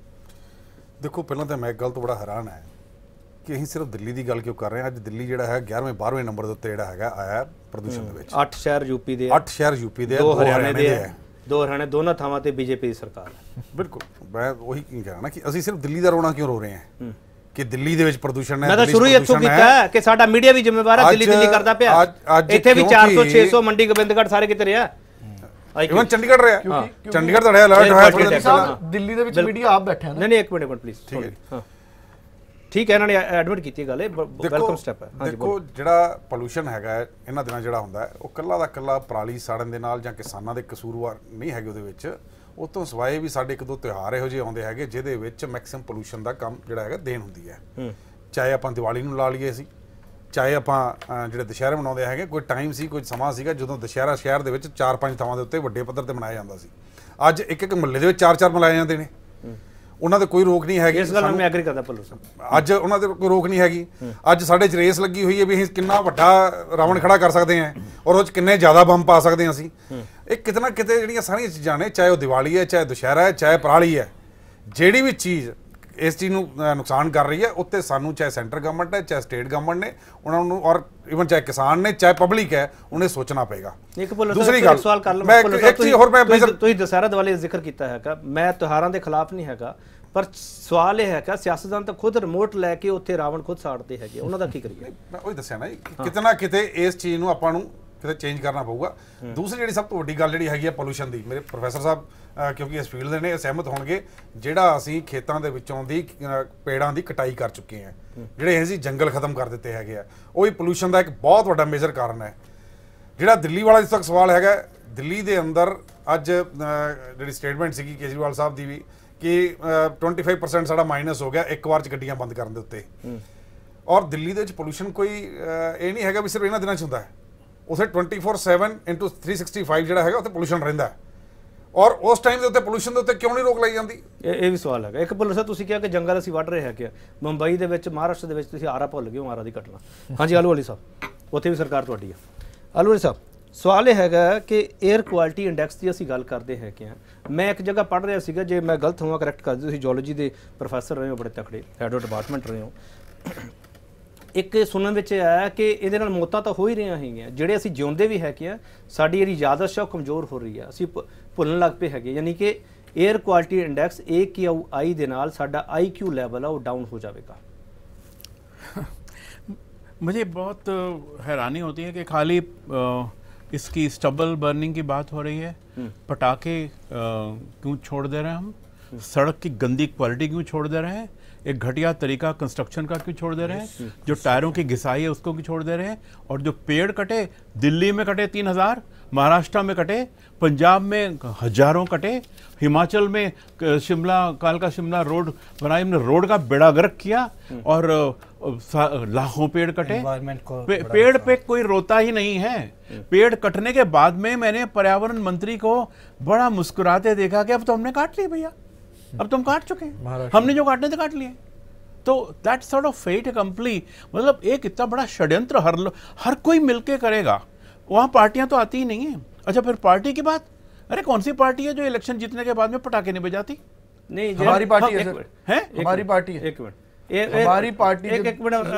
ਦੇਖੋ ਪਹਿਲਾਂ ਤਾਂ ਮੈਂ ਇੱਕ ਗੱਲ ਤੋਂ ਬੜਾ ਹੈਰਾਨ ਹੈ ਕਿ ਅਸੀਂ ਸਿਰਫ ਦਿੱਲੀ ਦੀ ਗੱਲ ਕਿਉਂ ਕਰ ਰਹੇ ਹਾਂ। ਅੱਜ ਦਿੱਲੀ ਜਿਹੜਾ ਹੈ 11ਵੇਂ 12ਵੇਂ ਨੰਬਰ ਦੇ ਉੱਤੇ ਜਿਹੜਾ ਹੈਗਾ ਆਇਆ ਪ੍ਰਦੂਸ਼ਣ ਦੇ ਵਿੱਚ। 8 ਸ਼ਹਿਰ ਯੂਪੀ ਦੇ, 8 ਸ਼ਹਿਰ ਯੂਪੀ ਦੇ, 2 ਹਰਿਆਣੇ ਦੇ ਹੈ, 2 ਹਰਿਆਣੇ, ਦੋਨਾਂ ਥਾਵਾਂ ਤੇ ਬੀਜੇਪੀ ਦੀ ਸਰਕਾਰ ਹੈ। ਬਿਲਕੁਲ ਮੈਂ ਉਹੀ ਕੀ ਕਹਿਣਾ ਕਿ ਅਸੀਂ ਸਿਰਫ ਦਿੱਲੀ ਦਾ ਰੋਣਾ ਕਿਉਂ ਰੋ ਰਹੇ ਹਾਂ ਕਿ ਦਿੱਲੀ ਦੇ ਵਿੱਚ ਪ੍ਰਦੂਸ਼ਣ ਹੈ। ਮੈਂ ਤਾਂ ਸ਼ੁਰੂ ਹੀ ਇੱਥੋਂ ਕੀਤਾ ਕਿ ਸਾਡਾ ਮੀਡੀਆ ਵੀ ਜ਼ਿੰਮੇਵਾਰ ਹੈ, ਦਿੱਲੀ ਕਰਦਾ ਪਿਆ। ਇੱਥੇ ਵੀ 400 600 ਮੰਡੀ ਗੋਬਿੰਦਗੜ੍ਹ ਸਾਰੇ ਕਿਤੇ ਰਿਹਾ, ਇਵਨ ਚੰਡੀਗੜ੍ਹ ਰਿਹਾ, ਚੰਡੀਗੜ੍ਹ ਦਾ ਅਲਰਟ ਹੋਇਆ। ਦਿੱਲੀ ਦੇ ਵਿੱਚ ਮੀਡੀਆ ਆਪ ਬੈਠਾ ਨਾ। ਨਹੀਂ ਇੱਕ ਮਿੰਟ ਪਲੀਜ਼, ਠੀਕ ਹੈ ਹਾਂ ਠੀਕ ਹੈ, ਇਹਨਾਂ ਨੇ ਐਡਮਿਟ ਕੀਤੀ ਗੱਲ ਹੈ, ਵੈਲਕਮ ਸਟੈਪ ਹੈ। ਦੇਖੋ ਜਿਹੜਾ ਪੋਲੂਸ਼ਨ ਹੈਗਾ ਇਹਨਾਂ ਦਿਨਾਂ ਜਿਹੜਾ ਹੁੰਦਾ ਉਹ ਕੱਲਾ ਦਾ ਕੱਲਾ ਪਰਾਲੀ ਸਾੜਨ ਦੇ ਨਾਲ ਜਾਂ ਕਿਸਾਨਾਂ ਦੇ ਕਸੂਰਵਾਰ ਨਹੀਂ ਹੈਗੇ ਉਹਦੇ ਵਿੱਚ। ਉਹ ਤੋਂ ਸਿਵਾਏ ਵੀ ਸਾਡੇ ਇੱਕ ਦੋ ਤਿਉਹਾਰ ਇਹੋ ਜਿਹੇ ਆਉਂਦੇ ਹੈਗੇ ਜਿਹਦੇ ਵਿੱਚ ਮੈਕਸਿਮਮ ਪੋਲੂਸ਼ਨ ਦਾ ਕੰਮ ਜਿਹੜਾ ਹੈਗਾ ਦੇਣ ਹੁੰਦੀ ਹੈ। ਚਾਹੇ ਆਪਾਂ ਦੀਵਾਲੀ ਨੂੰ ਲਾ ਲਈਏ ਸੀ, ਚਾਹੇ ਆਪਾਂ ਜਿਹੜੇ ਦੁਸ਼ਹਿਰੇ ਮਨਾਉਂਦੇ ਹੈਗੇ, ਕੋਈ ਟਾਈਮ ਸੀ, ਕੋਈ ਸਮਾਂ ਸੀਗਾ ਜਦੋਂ ਦੁਸ਼ਹਿਰਾ ਸ਼ਹਿਰ ਦੇ ਵਿੱਚ 4-5 ਥਾਵਾਂ ਦੇ ਉੱਤੇ ਵੱਡੇ ਪੱਧਰ ਤੇ ਮਨਾਇਆ ਜਾਂਦਾ ਸੀ। ਅੱਜ ਇੱਕ ਮੁਹੱਲੇ ਦੇ ਵਿੱਚ 4-4 ਮਨਾਏ ਜਾਂਦੇ ਨੇ, ਉਹਨਾਂ ਤੇ ਕੋਈ ਰੋਕ ਨਹੀਂ ਹੈਗੀ। ਇਸ ਗੱਲ ਨਾਲ ਮੈਂ ਐਗਰੀ ਕਰਦਾ ਭੱਲੂ ਸਾਹਿਬ, ਅੱਜ ਉਹਨਾਂ ਤੇ ਕੋਈ ਰੋਕ ਨਹੀਂ ਹੈਗੀ। ਅੱਜ ਸਾਡੇ 'ਚ ਰੇਸ ਲੱਗੀ ਹੋਈ ਹੈ ਵੀ ਅਸੀਂ ਕਿੰਨਾ ਵੱਡਾ ਰਾਵਣ ਖੜਾ ਕਰ ਸਕਦੇ ਹਾਂ ਔਰ ਉਹ 'ਚ ਕਿੰਨੇ ਜ਼ਿਆਦਾ ਬੰਬ ਪਾ ਸਕਦੇ ਹਾਂ ਅਸੀਂ। ਇਹ ਕਿਤੇ ਨਾ ਕਿਤੇ ਜਿਹੜੀਆਂ ਸਾਰੀਆਂ ਚੀਜ਼ਾਂ ਨੇ, ਚਾਹੇ ਉਹ ਦੀਵਾਲੀ ਹੈ, ਚਾਹੇ ਦੁਸ਼ਹਿਰਾ ਹੈ, ਚਾਹੇ ਪਰਾਲੀ ਹੈ, ਜਿਹੜੀ ਵੀ ਚੀਜ਼ ਇਸ ਚੀਜ਼ ਨੂੰ ਨੁਕਸਾਨ ਕਰ ਰਹੀ ਹੈ ਉੱਤੇ ਸਾਨੂੰ, ਚਾਹੇ ਸੈਂਟਰ ਗਵਰਨਮੈਂਟ ਹੈ, ਚਾਹੇ ਸਟੇਟ ਗਵਰਨਮੈਂਟ ਨੇ, ਉਹਨਾਂ ਨੂੰ ਔਰ ਇਵਨ ਚਾਹੇ ਕਿਸਾਨ ਨੇ, ਚਾਹੇ ਪਬਲਿਕ ਹੈ, ਉਹਨੇ ਸੋਚਣਾ ਪਏਗਾ। ਦੂਸਰੀ ਗੱਲ ਸਵਾਲ ਕਰ ਲਵਾਂ, ਮੈਂ ਇੱਕ ਚੀਜ਼ ਹੋਰ, ਮੈਂ ਤੁਸੀਂ ਦੁਸਹਿਰਾ ਦੀਵਾਲੀ ਦਾ ਜ਼ਿਕਰ ਕੀਤਾ ਹੈਗਾ, ਮੈਂ ਤਿਉਹਾਰਾਂ ਦੇ ਖਿਲਾਫ ਨਹੀਂ ਹੈਗਾ, ਪਰ ਸਵਾਲ ਇਹ ਹੈਗਾ ਸਿਆਸਤਦਾਨ ਤਾਂ ਖੁਦ ਰਿਮੋਟ ਲੈ ਕੇ ਉੱਥੇ ਰਾਵਣ ਖੁਦ ਸਾੜਦੇ ਹੈਗੇ, ਉਹਨਾਂ ਦਾ ਕੀ ਕਰੀਏ? ਮੈਂ ਉਹੀ ਦੱਸਿਆ ਨਾ, ਕਿਤੇ ਨਾ ਕਿਤੇ ਇਸ ਚੀਜ਼ ਨੂੰ ਆਪਾਂ ਨੂੰ ਕਿਤੇ ਚੇਂਜ ਕਰਨਾ ਪਊਗਾ। ਦੂਸਰੀ ਜਿਹੜੀ ਸਭ ਤੋਂ ਵੱਡੀ ਗੱਲ ਜਿਹੜੀ ਹੈਗੀ ਹੈ ਪੋਲੂਸ਼ਨ ਦੀ, ਮੇਰੇ ਪ੍ਰੋਫੈਸਰ ਸਾਹਿਬ ਕਿਉਂਕਿ ਇਸ ਫੀਲਡ ਦੇ ਨੇ, ਸਹਿਮਤ ਹੋਣਗੇ, ਜਿਹੜਾ ਅਸੀਂ ਖੇਤਾਂ ਦੇ ਵਿੱਚੋਂ ਦੀ ਪੇੜਾਂ ਦੀ ਕਟਾਈ ਕਰ ਚੁੱਕੇ ਹਾਂ, ਜਿਹੜੇ ਅਸੀਂ ਜੰਗਲ ਖਤਮ ਕਰ ਦਿੱਤੇ ਹੈਗੇ ਆ, ਉਹ ਵੀ ਪੋਲੂਸ਼ਨ ਦਾ ਇੱਕ ਬਹੁਤ ਵੱਡਾ ਮੇਜਰ ਕਾਰਨ ਹੈ। ਜਿਹੜਾ ਦਿੱਲੀ ਵਾਲਾ ਜਿੱਥੇ ਤੱਕ ਸਵਾਲ ਹੈਗਾ, ਦਿੱਲੀ ਦੇ ਅੰਦਰ ਅੱਜ ਜਿਹੜੀ ਸਟੇਟਮੈਂਟ ਸੀਗੀ ਕੇਜਰੀਵਾਲ ਸਾਹਿਬ ਦੀ ਵੀ ਕਿ 25% ਸਾਡਾ ਮਾਈਨਸ ਹੋ ਗਿਆ ਇੱਕ ਵਾਰ 'ਚ ਗੱਡੀਆਂ ਬੰਦ ਕਰਨ ਦੇ ਉੱਤੇ। ਔਰ ਦਿੱਲੀ ਦੇ ਵਿੱਚ ਪੋਲੂਸ਼ਨ ਕੋਈ ਇਹ ਨਹੀਂ ਹੈਗਾ ਵੀ ਸਿਰਫ ਇਹਨਾਂ ਦਿਨਾਂ 'ਚ ਹੁੰਦਾ ਹੈ, ਉੱਥੇ 24/7/365 ਜਿਹੜਾ ਹੈਗਾ ਉੱਥੇ ਪੋਲੂਸ਼ਨ ਰਹਿੰਦਾ ਹੈ। ਔਰ ਉਸ ਟਾਈਮ ਦੇ ਉੱਤੇ ਪੋਲੂਸ਼ਨ ਦੇ ਉੱਤੇ ਕਿਉਂ ਨਹੀਂ ਰੋਕ ਲਾਈ ਜਾਂਦੀ? ਇਹ ਵੀ ਸਵਾਲ ਹੈਗਾ। ਇੱਕ ਪੁਲਿਸ ਤੁਸੀਂ ਕਿਹਾ ਕਿ ਜੰਗਲ ਅਸੀਂ ਵੱਢ ਰਹੇ ਹੈਗੇ, ਮੁੰਬਈ ਦੇ ਵਿੱਚ, ਮਹਾਰਾਸ਼ਟਰ ਦੇ ਵਿੱਚ ਤੁਸੀਂ ਆਰਾ ਭੁੱਲ ਗਏ ਹੋ, ਆਰਾ ਦੀ ਘਟਨਾ। ਹਾਂਜੀ ਆਲੂ ਵਾਲੀ ਸਾਹਿਬ, ਉੱਥੇ ਵੀ ਸਰਕਾਰ ਤੁਹਾਡੀ ਹੈ। ਆਲੂ ਵਾਲੀ ਸਾਹਿਬ, ਸਵਾਲ ਇਹ ਹੈਗਾ ਕਿ 에ਅਰ ਕੁਆਲਿਟੀ ਇੰਡੈਕਸ ਦੀ ਅਸੀਂ ਗੱਲ ਕਰਦੇ ਹੈਗੇ ਹਾਂ। ਮੈਂ ਇੱਕ ਜਗ੍ਹਾ ਪੜ੍ਹ ਰਿਹਾ ਸੀਗਾ, ਜੇ ਮੈਂ ਗਲਤ ਹੋਵਾਂ ਕਰੈਕਟ ਕਰ ਦਿਓ, ਤੁਸੀਂ ਜੀਓਲੋਜੀ ਦੇ ਪ੍ਰੋਫੈਸਰ ਰਹੇ ਹੋ, ਬੜੇ ਤਕੜੇ ਹੈਡ ਆਫ ਡਿਪਾਰਟਮੈਂਟ ਰਹੇ ਹੋ। ਇੱਕ ਸੁਣਨ ਵਿੱਚ ਆਇਆ ਕਿ ਇਹਦੇ ਨਾਲ ਮੌਤਾਂ ਤਾਂ ਹੋ ਹੀ ਰਹੀਆਂ ਹੈਗੀਆਂ, ਜਿਹੜੇ ਅਸੀਂ ਜਿਉਂਦੇ ਵੀ ਹੈਗੇ ਆ, ਸਾਡੀ ਜਿਹੜੀ ਯਾਦਦਾਸ਼ਤ ਉਹ ਕਮਜ਼ੋਰ ਹੋ ਰਹੀ ਹੈ, ਅਸੀਂ ਭੁੱਲਣ ਲੱਗ ਪਏ ਹੈਗੇ। ਯਾਨੀ ਕਿ 에ਅਰ ਕੁਆਲਿਟੀ ਇੰਡੈਕਸ AQI ਦੇ ਨਾਲ ਸਾਡਾ IQ ਲੈਵਲ ਆ ਉਹ डाउन हो जाएगा। मुझे बहुत हैरानी होती है कि खाली इसकी स्टबल बर्निंग की बात हो रही है, पटाखे क्यों छोड़ दे रहे हैं हम, सड़क की गंदी क्वालिटी क्यों छोड़ दे रहे हैं, एक घटिया तरीका कंस्ट्रक्शन का क्यों छोड़ दे रहे हैं, जो टायरों की घिसाई है उसको क्यों छोड़ दे रहे हैं, और जो पेड़ कटे, दिल्ली में कटे 3000, महाराष्ट्र में कटे, पंजाब में हजारों कटे, हिमाचल में शिमला कालका शिमला रोड बनाई, हमने रोड का बेड़ा गर्क किया और लाखों पेड़ कटे। पेड़ पे कोई रोता ही नहीं है। पेड़ कटने के बाद में मैंने पर्यावरण मंत्री को बड़ा मुस्कुराते देखा कि अब तो हमने काट लिए भैया, अब तो हम काट चुके हैं, हमने जो काटने थे काट लिए। तो that sort of fate completely, मतलब एक इतना बड़ा षड्यंत्र हर कोई मिलके करेगा, वहाँ पार्टियां तो आती ही नहीं है। अच्छा फिर पार्टी की बात, अरे कौन सी पार्टी है जो इलेक्शन जीतने के बाद में पटाखे नहीं बजाती? नहीं, हमारी पार्टी है सर, हमारी पार्टी है। एक मिनट, हमारी पार्टी एक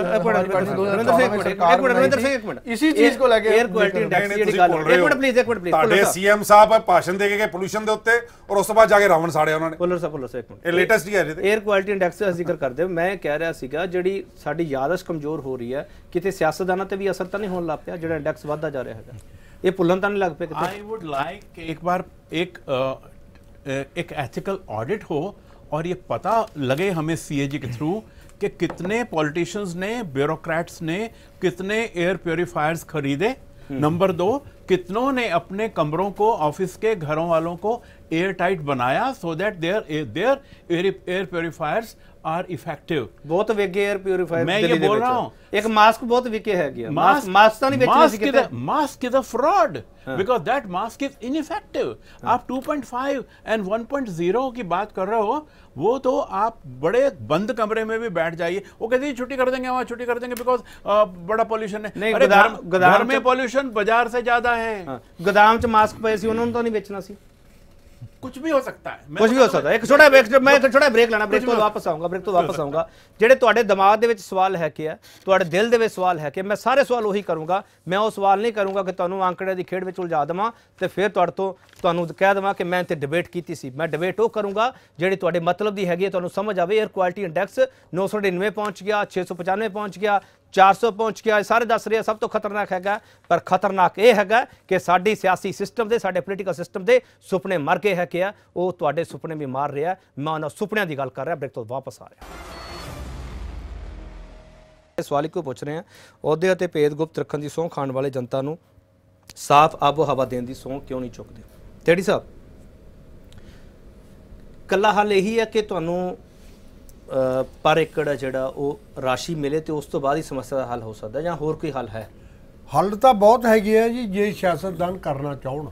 मिनट इसी चीज को लेके एयर क्वालिटी इंडेक्स ਜਿਹੜੀ ਗੱਲ, ਇੱਕ ਮਿੰਟ ਪਲੀਜ਼ ਤੁਹਾਡੇ ਸੀਐਮ ਸਾਹਿਬ ਭਾਸ਼ਣ ਦੇ ਕੇ ਗਏ ਪੋਲੂਸ਼ਨ ਦੇ ਉੱਤੇ ਔਰ ਉਸ ਤੋਂ ਬਾਅਦ ਜਾ ਕੇ ਰਾਵਣ ਸਾੜਿਆ ਉਹਨਾਂ ਨੇ। ਪੁੱਲਰ ਸਾਹਿਬ ਇੱਕ ਮਿੰਟ, ਇਹ ਲੇਟੈਸਟ ਹੀ ਹੈ ਜੀ। 에ਅਰ ਕੁਆਲਿਟੀ ਇੰਡੈਕਸ ਦਾ ਜ਼ਿਕਰ ਕਰਦੇ ਮੈਂ ਕਹਿ ਰਿਹਾ ਸੀਗਾ ਜਿਹੜੀ ਸਾਡੀ ਯਾਦਦਾਸ਼ਤ ਕਮਜ਼ੋਰ ਹੋ ਰਹੀ ਹੈ, ਕਿਤੇ ਸਿਆਸਤਦਾਨਾਂ ਤੇ ਵੀ ਅਸਰ ਤਾਂ ਨਹੀਂ ਹੋਣ ਲੱਗ ਪਿਆ ਜਿਹੜਾ ਇੰਡੈਕਸ ਵੱਧਦਾ ਜਾ ਰਿਹਾ ਹੈਗਾ, ਇਹ ਭੁੱਲਣ ਤਾਂ ਨਹੀਂ ਲੱਗ ਪਿਆ ਕਿਤੇ? I would like एक बार एक एक एथिकल ऑडिट हो और ये पता लगे हमें CAG के थ्रू कि कितने पॉलिटिशियंस ने, ब्यूरोक्रेट्स ने कितने एयर प्योरीफायर्स खरीदे। नंबर 2, कितनों ने अपने कमरों को, ऑफिस के घरों वालों को एयर टाइट बनाया so that there air purifiers are effective. बहुत विके एयर प्योरीफायर मैं ये बोल रहा हूं, एक मास्क बहुत विके है गया। मास्क तो नहीं बेचने सी किते। Mask is a fraud because that mask is ineffective. आप 2.5 एंड 1.0 की बात कर रहे हो, वो तो आप बड़े बंद कमरे में भी बैठ जाइए, वो कहते हैं छुट्टी कर देंगे, वहां छुट्टी कर देंगे बिकॉज बड़ा पॉल्यूशन है। नहीं, अरे गोदाम घर में पॉल्यूशन बाजार से ज्यादा है। गोदाम च मास्क पए सी, उन्होंने तो नहीं बेचना सी। कुछ भी हो सकता है, ਕੁਝ ਵੀ ਹੋ ਸਕਦਾ। ਇੱਕ ਛੋਟਾ ਬ੍ਰੇਕ ਲੈਣਾ, ਬ੍ਰੇਕ ਤੋਂ ਵਾਪਸ ਆਉਂਗਾ। ਜਿਹੜੇ ਤੁਹਾਡੇ ਦਿਮਾਗ ਦੇ ਵਿੱਚ ਸਵਾਲ ਹੈ ਕਿ ਤੁਹਾਡੇ ਦਿਲ ਦੇ ਵਿੱਚ ਸਵਾਲ ਹੈ ਕਿ ਮੈਂ ਸਾਰੇ ਸਵਾਲ ਉਹੀ ਕਰੂੰਗਾ। ਮੈਂ ਉਹ ਸਵਾਲ ਨਹੀਂ ਕਰੂੰਗਾ ਕਿ ਤੁਹਾਨੂੰ ਅੰਕੜੇ ਦੀ ਖੇਡ ਵਿੱਚ ਉਲਝਾ ਦੇਵਾਂ ਤੇ ਫਿਰ ਤੁਹਾਨੂੰ ਕਹਿ ਦੇਵਾਂ ਕਿ ਮੈਂ ਤੇ ਡਿਬੇਟ ਕੀਤੀ ਸੀ। ਮੈਂ ਡਿਬੇਟ ਉਹ ਕਰੂੰਗਾ ਜਿਹੜੀ ਤੁਹਾਡੇ ਮਤਲਬ ਦੀ ਹੈਗੀ, ਤੁਹਾਨੂੰ ਸਮਝ ਆਵੇ। 에ਅਰ ਕੁਆਲਿਟੀ ਇੰਡੈਕਸ 999 ਪਹੁੰਚ ਗਿਆ, 695 ਪਹੁੰਚ ਗਿਆ, 400 ਪਹੁੰਚ ਗਿਆ। ਸਾਰੇ ਦੱਸ ਰਹੇ ਸਭ ਤੋਂ ਖਤਰਨਾਕ ਹੈਗਾ, ਪਰ ਖਤਰਨਾਕ ਇਹ ਹੈਗਾ ਕਿ ਸਾਡੀ ਸਿਆਸੀ ਸਿਸਟਮ ਦੇ, ਸਾਡੇ ਪੋਲੀਟੀਕਲ ਸਿਸਟਮ ਦੇ ਸੁਪਨੇ ਮਰ ਗਏ ਹੈ ਕਿ ਉਹ ਤੁਹਾਡੇ ਸੁਪਨੇ ਵੀ ਮਾਰ ਰਿਹਾ। ਮੈਂ ਉਹਨਾਂ ਸੁਪਨਿਆਂ ਦੀ ਗੱਲ ਕਰ ਰਿਹਾ। ਬ੍ਰੇਕ ਤੋਂ ਵਾਪਸ ਆ ਰਿਹਾ। ਸਵਾਲ ਇੱਕੋ ਪੁੱਛ ਰਹੇ ਹਾਂ, ਅਹੁਦੇ ਅਤੇ ਭੇਦ ਗੁਪਤ ਰੱਖਣ ਦੀ ਸਹੁੰ ਖਾਣ ਵਾਲੇ ਜਨਤਾ ਨੂੰ ਸਾਫ਼ ਆਬੋ ਹਵਾ ਦੇਣ ਦੀ ਸਹੁੰ ਕਿਉਂ ਨਹੀਂ ਚੁੱਕਦੇ? ਤੇੜੀ ਸਾਹਿਬ, ਕੱਲਾ ਹੱਲ ਇਹੀ ਹੈ ਕਿ ਤੁਹਾਨੂੰ ਪਰ ਏਕੜ ਹੈ ਜਿਹੜਾ ਉਹ ਰਾਸ਼ੀ ਮਿਲੇ ਤੇ ਉਸ ਤੋਂ ਬਾਅਦ ਹੀ ਸਮੱਸਿਆ ਦਾ ਹੱਲ ਹੋ ਸਕਦਾ, ਜਾਂ ਹੋਰ ਕੋਈ ਹੱਲ ਹੈ? ਹੱਲ ਤਾਂ ਬਹੁਤ ਹੈਗੇ ਆ ਜੀ, ਜੇ ਸਿਆਸਤਦਾਨ ਕਰਨਾ ਚਾਹਣ।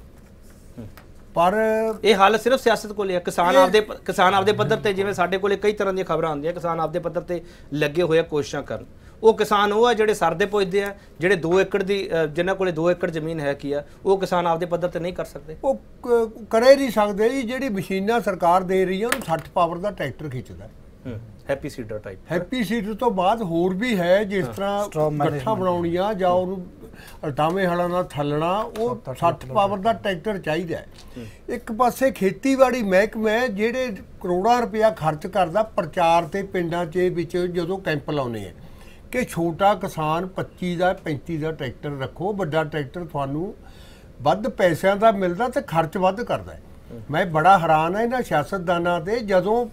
ਪਰ ਇਹ ਹੱਲ ਸਿਰਫ ਸਿਆਸਤ ਕੋਲ ਹੈ। ਕਿਸਾਨ ਆਪਦੇ ਪੱਧਰ ਤੇ, ਜਿਵੇਂ ਸਾਡੇ ਕੋਲੇ ਕਈ ਤਰ੍ਹਾਂ ਦੀਆਂ ਖਬਰਾਂ ਆਉਂਦੀਆਂ, ਕਿਸਾਨ ਆਪਦੇ ਪੱਧਰ ਤੇ ਲੱਗੇ ਹੋਏ ਕੋਸ਼ਿਸ਼ਾਂ ਕਰਨ। ਉਹ ਕਿਸਾਨ ਉਹ ਆ ਜਿਹੜੇ ਸਰਦੇ ਪੁੱਜਦੇ ਆ, ਜਿਹੜੇ 2 ਏਕੜ ਦੀ, ਜਿਨ੍ਹਾਂ ਕੋਲੇ 2 ਏਕੜ ਜ਼ਮੀਨ ਹੈ ਕੀ ਆ, ਉਹ ਕਿਸਾਨ ਆਪਦੇ ਪੱਧਰ ਤੇ ਨਹੀਂ ਕਰ ਸਕਦੇ। ਉਹ ਕਰੇ ਨਹੀਂ ਸਕਦੇ ਜੀ। ਜਿਹੜੀ ਮਸ਼ੀਨਾਂ ਸਰਕਾਰ ਦੇ ਰਹੀ ਹੈ ਉਹਨੂੰ 60 ਪਾਵਰ ਦਾ ਟਰੈਕਟਰ ਖਿੱਚਦਾ। Happy seeder type, happy seeder ਤੋਂ ਬਾਅਦ ਹੋਰ ਵੀ ਹੈ, ਜਿਸ ਤਰ੍ਹਾਂ ਗੱਠਾਂ ਬਣਾਉਣੀਆਂ ਜਾਂ ਉਹਨੂੰ ਅਲਟਾਵੇਂ ਹਲਾਂ ਨਾਲ ਥੱਲਣਾ, ਉਹ 60 ਪਾਵਰ ਦਾ ਟਰੈਕਟਰ ਚਾਹੀਦਾ ਹੈ। ਇੱਕ ਪਾਸੇ ਖੇਤੀਬਾੜੀ ਮਹਿਕਮਾ ਜਿਹੜੇ ਕਰੋੜਾਂ ਰੁਪਇਆ ਖਰਚ ਕਰਦਾ ਪ੍ਰਚਾਰ ਤੇ ਪਿੰਡਾਂ 'ਚ ਵਿੱਚ ਜਦੋਂ ਕੈਂਪ ਲਾਉਣੇ ਆ ਕਿ ਛੋਟਾ ਕਿਸਾਨ 25 ਦਾ 35 ਦਾ ਟਰੈਕਟਰ ਰੱਖੋ, ਵੱਡਾ ਟਰੈਕਟਰ ਤੁਹਾਨੂੰ ਵੱਧ ਪੈਸਿਆਂ ਦਾ ਮਿਲਦਾ ਤੇ ਖਰਚ ਵੱਧ ਕਰਦਾ। ਮੈਂ ਬੜਾ ਹੈਰਾਨ ਹਾਂ ਇਹਨਾਂ ਸਿਆਸਤਦਾਨਾਂ ਤੇ, ਜਦੋਂ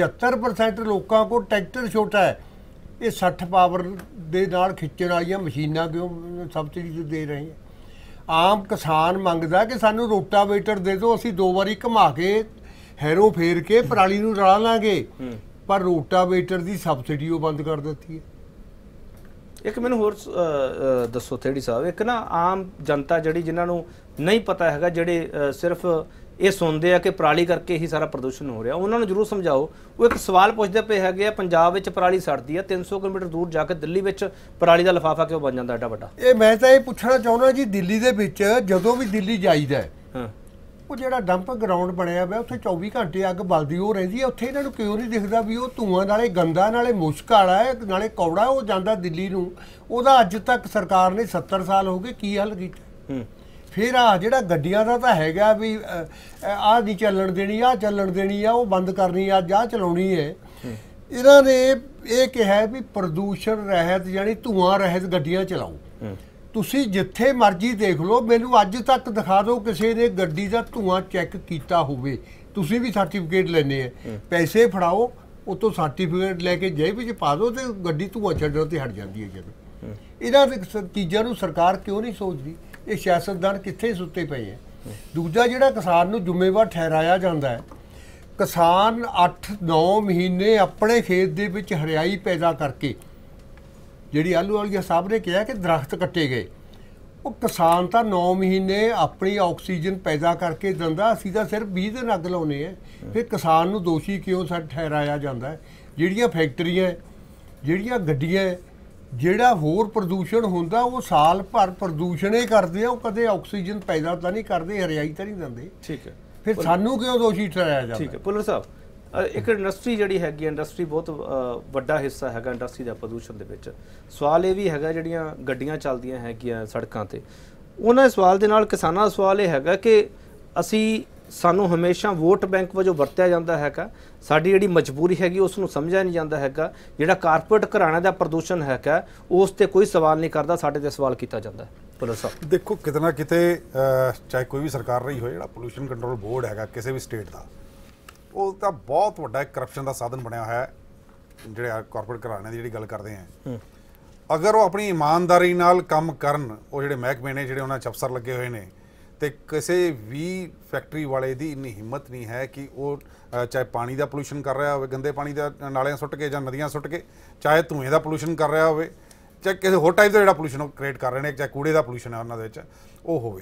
75% ਲੋਕਾਂ ਕੋਲ ਟਰੈਕਟਰ ਛੋਟਾ ਹੈ, ਇਹ 60 ਪਾਵਰ ਦੇ ਨਾਲ ਖਿੱਚਣ ਵਾਲੀਆਂ ਮਸ਼ੀਨਾਂ ਕਿਉਂ ਸਬਸਿਡੀ ਦੇ ਰਹੇ ਆ? ਆਮ ਕਿਸਾਨ ਮੰਗਦਾ ਕਿ ਸਾਨੂੰ ਰੋਟਾਵੇਟਰ ਦੇ ਦਿਓ, ਅਸੀਂ 2 ਵਾਰੀ ਘੁਮਾ ਕੇ ਹੈਰੋ ਫੇਰ ਕੇ ਪਰਾਲੀ ਨੂੰ ਰਲਾ ਲਾਂਗੇ, ਪਰ ਰੋਟਾਵੇਟਰ ਦੀ ਸਬਸਿਡੀ ਉਹ ਬੰਦ ਕਰ ਦਿੱਤੀ ਹੈ। ਇੱਕ ਮੈਨੂੰ ਹੋਰ ਦੱਸੋ ਥੇੜੀ ਸਾਹਿਬ, ਇੱਕ ਨਾ ਆਮ ਜਨਤਾ ਜਿਹੜੀ ਜਿਨ੍ਹਾਂ ਨੂੰ ਨਹੀਂ ਪਤਾ ਹੈਗਾ, ਜਿਹੜੇ ਸਿਰਫ ਇਹ ਸੁਣਦੇ ਆ ਕਿ ਪਰਾਲੀ ਕਰਕੇ ਹੀ ਸਾਰਾ ਪ੍ਰਦੂਸ਼ਣ ਹੋ ਰਿਹਾ, ਉਹਨਾਂ ਨੂੰ ਜ਼ਰੂਰ ਸਮਝਾਓ। ਉਹ ਇੱਕ ਸਵਾਲ ਪੁੱਛਦੇ ਪਏ ਹੈਗੇ ਆ, ਪੰਜਾਬ ਵਿੱਚ ਪਰਾਲੀ ਸੜਦੀ ਆ, 300 ਕਿਲੋਮੀਟਰ ਦੂਰ ਜਾ ਕੇ ਦਿੱਲੀ ਵਿੱਚ ਪਰਾਲੀ ਦਾ ਲਿਫਾਫਾ ਕਿਉਂ ਬਣ ਜਾਂਦਾ ਐਡਾ ਵੱਡਾ? ਇਹ ਮੈਂ ਤਾਂ ਇਹ ਪੁੱਛਣਾ ਚਾਹੁੰਦਾ ਜੀ, ਦਿੱਲੀ ਦੇ ਵਿੱਚ ਜਦੋਂ ਵੀ ਦਿੱਲੀ ਜਾਈਦਾ, ਉਹ ਜਿਹੜਾ ਡੰਪ ਗਰਾਊਂਡ ਬਣਿਆ ਹੋਇਆ ਉੱਥੇ 24 ਘੰਟੇ ਅੱਗ ਬਲਦੀ ਉਹ ਰਹਿੰਦੀ ਹੈ। ਉੱਥੇ ਇਹਨਾਂ ਨੂੰ ਕਿਉਂ ਨਹੀਂ ਦਿਖਦਾ ਵੀ ਉਹ ਧੂਆਂ ਨਾਲੇ ਗੰਦਾ, ਨਾਲੇ ਮੁਸ਼ਕ ਵਾਲਾ ਹੈ, ਨਾਲੇ ਕੌੜਾ, ਉਹ ਜਾਂਦਾ ਦਿੱਲੀ ਨੂੰ। ਉਹਦਾ ਅੱਜ ਤੱਕ ਸਰਕਾਰ ਨੇ 70 ਸਾਲ ਹੋ ਗਏ ਕੀ ਹੱਲ ਕੀਤਾ? ਫਿਰ ਆ ਜਿਹੜਾ ਗੱਡੀਆਂ ਦਾ ਤਾਂ ਹੈਗਾ ਵੀ ਆਹ ਨਹੀਂ ਚੱਲਣ ਦੇਣੀ, ਆਹ ਚੱਲਣ ਦੇਣੀ ਆ, ਉਹ ਬੰਦ ਕਰਨੀ, ਅੱਜ ਆਹ ਚਲਾਉਣੀ ਹੈ। ਇਹਨਾਂ ਨੇ ਇਹ ਕਿਹਾ ਵੀ ਪ੍ਰਦੂਸ਼ਣ ਰਹਿਤ ਯਾਨੀ ਧੂਆਂ ਰਹਿਤ ਗੱਡੀਆਂ ਚਲਾਓ। ਤੁਸੀਂ ਜਿੱਥੇ ਮਰਜ਼ੀ ਦੇਖ ਲਓ, ਮੈਨੂੰ ਅੱਜ ਤੱਕ ਦਿਖਾ ਦਿਓ ਕਿਸੇ ਨੇ ਗੱਡੀ ਦਾ ਧੂਆਂ ਚੈੱਕ ਕੀਤਾ ਹੋਵੇ। ਤੁਸੀਂ ਵੀ ਸਰਟੀਫਿਕੇਟ ਲੈਣੇ ਆ, ਪੈਸੇ ਫੜਾਓ, ਉਤੋਂ ਸਰਟੀਫਿਕੇਟ ਲੈ ਕੇ ਜੇਬ ਵਿੱਚ ਪਾ ਦਿਓ ਤੇ ਗੱਡੀ ਧੂਆਂ ਛੱਡਣ ਤੇ ਹਟ ਜਾਂਦੀ ਹੈ। ਜਦੋਂ ਇਹਨਾਂ ਚੀਜ਼ਾਂ ਨੂੰ ਸਰਕਾਰ ਕਿਉਂ ਨਹੀਂ ਸੋਚਦੀ? ਇਹ ਸਿਆਸਤਦਾਨ ਕਿੱਥੇ ਸੁੱਤੇ ਪਏ ਹੈ? ਦੂਜਾ ਜਿਹੜਾ ਕਿਸਾਨ ਨੂੰ ਜ਼ਿੰਮੇਵਾਰ ਠਹਿਰਾਇਆ ਜਾਂਦਾ ਹੈ, ਕਿਸਾਨ 8-9 ਮਹੀਨੇ ਆਪਣੇ ਖੇਤ ਦੇ ਵਿੱਚ ਹਰਿਆਈ ਪੈਦਾ ਕਰਕੇ, ਜਿਹੜੀ ਆਲੂ ਵਾਲੀਆ ਸਾਹਿਬ ਨੇ ਕਿਹਾ ਕਿ ਦਰਖਤ ਕੱਟੇ ਗਏ, ਉਹ ਕਿਸਾਨ ਤਾਂ 9 ਮਹੀਨੇ ਆਪਣੀ ਆਕਸੀਜਨ ਪੈਦਾ ਕਰਕੇ ਦਿੰਦਾ, ਅਸੀਂ ਤਾਂ ਸਿਰਫ 20 ਦਿਨ ਅੱਗ ਲਾਉਨੇ ਆ। ਫਿਰ ਕਿਸਾਨ ਨੂੰ ਦੋਸ਼ੀ ਕਿਉਂ ਠਹਿਰਾਇਆ ਜਾਂਦਾ ਹੈ? ਜਿਹੜੀਆਂ ਫੈਕਟਰੀਆਂ, ਜਿਹੜੀਆਂ ਗੱਡੀਆਂ, ਜਿਹੜਾ ਹੋਰ ਪ੍ਰਦੂਸ਼ਣ ਹੁੰਦਾ, ਉਹ ਸਾਲ ਭਰ ਪ੍ਰਦੂਸ਼ਣ ਹੀ ਕਰਦੇ ਆ, ਉਹ ਕਦੇ ਆਕਸੀਜਨ ਪੈਦਾ ਤਾਂ ਨਹੀਂ ਕਰਦੇ, ਹਰਿਆਈ ਤਾਂ ਨਹੀਂ ਦਿੰਦੇ। ਠੀਕ ਹੈ, ਫਿਰ ਸਾਨੂੰ ਕਿਉਂ ਦੋਸ਼ੀ ਠਹਿਰਾਇਆ ਜਾਂਦਾ? ਠੀਕ ਹੈ ਪੁੱਲਰ ਸਾਹਿਬ, ਇੱਕ ਇੰਡਸਟਰੀ ਜਿਹੜੀ ਹੈਗੀ, ਇੰਡਸਟਰੀ ਬਹੁਤ ਵੱਡਾ ਹਿੱਸਾ ਹੈਗਾ ਇੰਡਸਟਰੀ ਦਾ ਪ੍ਰਦੂਸ਼ਣ ਦੇ ਵਿੱਚ। ਸਵਾਲ ਇਹ ਵੀ ਹੈਗਾ, ਜਿਹੜੀਆਂ ਗੱਡੀਆਂ ਚੱਲਦੀਆਂ ਹੈਗੀਆਂ ਸੜਕਾਂ ਤੇ, ਉਹਨਾਂ ਦੇ ਸਵਾਲ ਦੇ ਨਾਲ ਕਿਸਾਨਾਂ ਦਾ ਸਵਾਲ ਇਹ ਹੈਗਾ ਕਿ ਸਾਨੂੰ ਹਮੇਸ਼ਾ ਵੋਟ ਬੈਂਕ ਵਜੋਂ ਵਰਤਿਆ ਜਾਂਦਾ ਹੈਗਾ। ਸਾਡੀ ਜਿਹੜੀ ਮਜਬੂਰੀ ਹੈਗੀ ਉਸ ਨੂੰ ਸਮਝਿਆ ਨਹੀਂ ਜਾਂਦਾ ਹੈਗਾ। ਜਿਹੜਾ ਕਾਰਪੋਰੇਟ ਘਰਾਣੇ ਦਾ ਪ੍ਰਦੂਸ਼ਣ ਹੈਗਾ ਉਸ ਤੇ ਕੋਈ ਸਵਾਲ ਨਹੀਂ ਕਰਦਾ, ਸਾਡੇ ਤੇ ਸਵਾਲ ਕੀਤਾ ਜਾਂਦਾ ਹੈ। ਪੁੱਲਰ ਸਾਹਿਬ ਦੇਖੋ, ਕਿਤੇ ਨਾ ਕਿਤੇ ਚਾਹੇ ਕੋਈ ਵੀ ਸਰਕਾਰ ਰਹੀ ਹੋਏ, ਜਿਹੜਾ ਪੋਲੂਸ਼ਨ ਕੰਟਰੋਲ ਬੋਰਡ ਹੈਗਾ ਕਿਸੇ ਵੀ ਸਟੇਟ ਦਾ, ਉਹ ਤਾਂ ਬਹੁਤ ਵੱਡਾ ਇੱਕ ਕਰਪਸ਼ਨ ਦਾ ਸਾਧਨ ਬਣਿਆ ਹੋਇਆ ਹੈ। ਜਿਹੜੇ ਕਾਰਪੋਰੇਟ ਘਰਾਣੇ ਦੀ ਜਿਹੜੀ ਗੱਲ ਕਰਦੇ ਆ, ਅਗਰ ਉਹ ਆਪਣੀ ਇਮਾਨਦਾਰੀ ਨਾਲ ਕੰਮ ਕਰਨ, ਉਹ ਜਿਹੜੇ ਮਹਿਕਮੇ ਨੇ ਜਿਹੜੇ ਉਹਨਾਂ 'ਚ ਅਫਸਰ ਲੱਗੇ ਹੋਏ ਨੇ, ਤੇ ਕਿਸੇ ਵੀ ਫੈਕਟਰੀ ਵਾਲੇ ਦੀ ਇੰਨੀ ਹਿੰਮਤ ਨਹੀਂ ਹੈ ਕਿ ਉਹ ਚਾਹੇ ਪਾਣੀ ਦਾ ਪੋਲੂਸ਼ਨ ਕਰ ਰਿਹਾ ਹੋਵੇ, ਗੰਦੇ ਪਾਣੀ ਦਾ ਨਾਲਿਆਂ ਸੁੱਟ ਕੇ ਜਾਂ ਨਦੀਆਂ ਸੁੱਟ ਕੇ, ਚਾਹੇ ਧੂਏ ਦਾ ਪੋਲੂਸ਼ਨ ਕਰ ਰਿਹਾ ਹੋਵੇ, ਚਾਹੇ ਕਿਸੇ ਹੋਰ ਟਾਈਪ ਦਾ ਜਿਹੜਾ ਪੋਲੂਸ਼ਨ ਉਹ ਕ੍ਰੀਏਟ ਕਰ ਰਹੇ ਨੇ, ਚਾਹੇ ਕੂੜੇ ਦਾ ਪੋਲੂਸ਼ਨ ਹੈ ਉਹਨਾਂ ਦੇ ਵਿੱਚ, ਉਹ ਹੋਵੇ।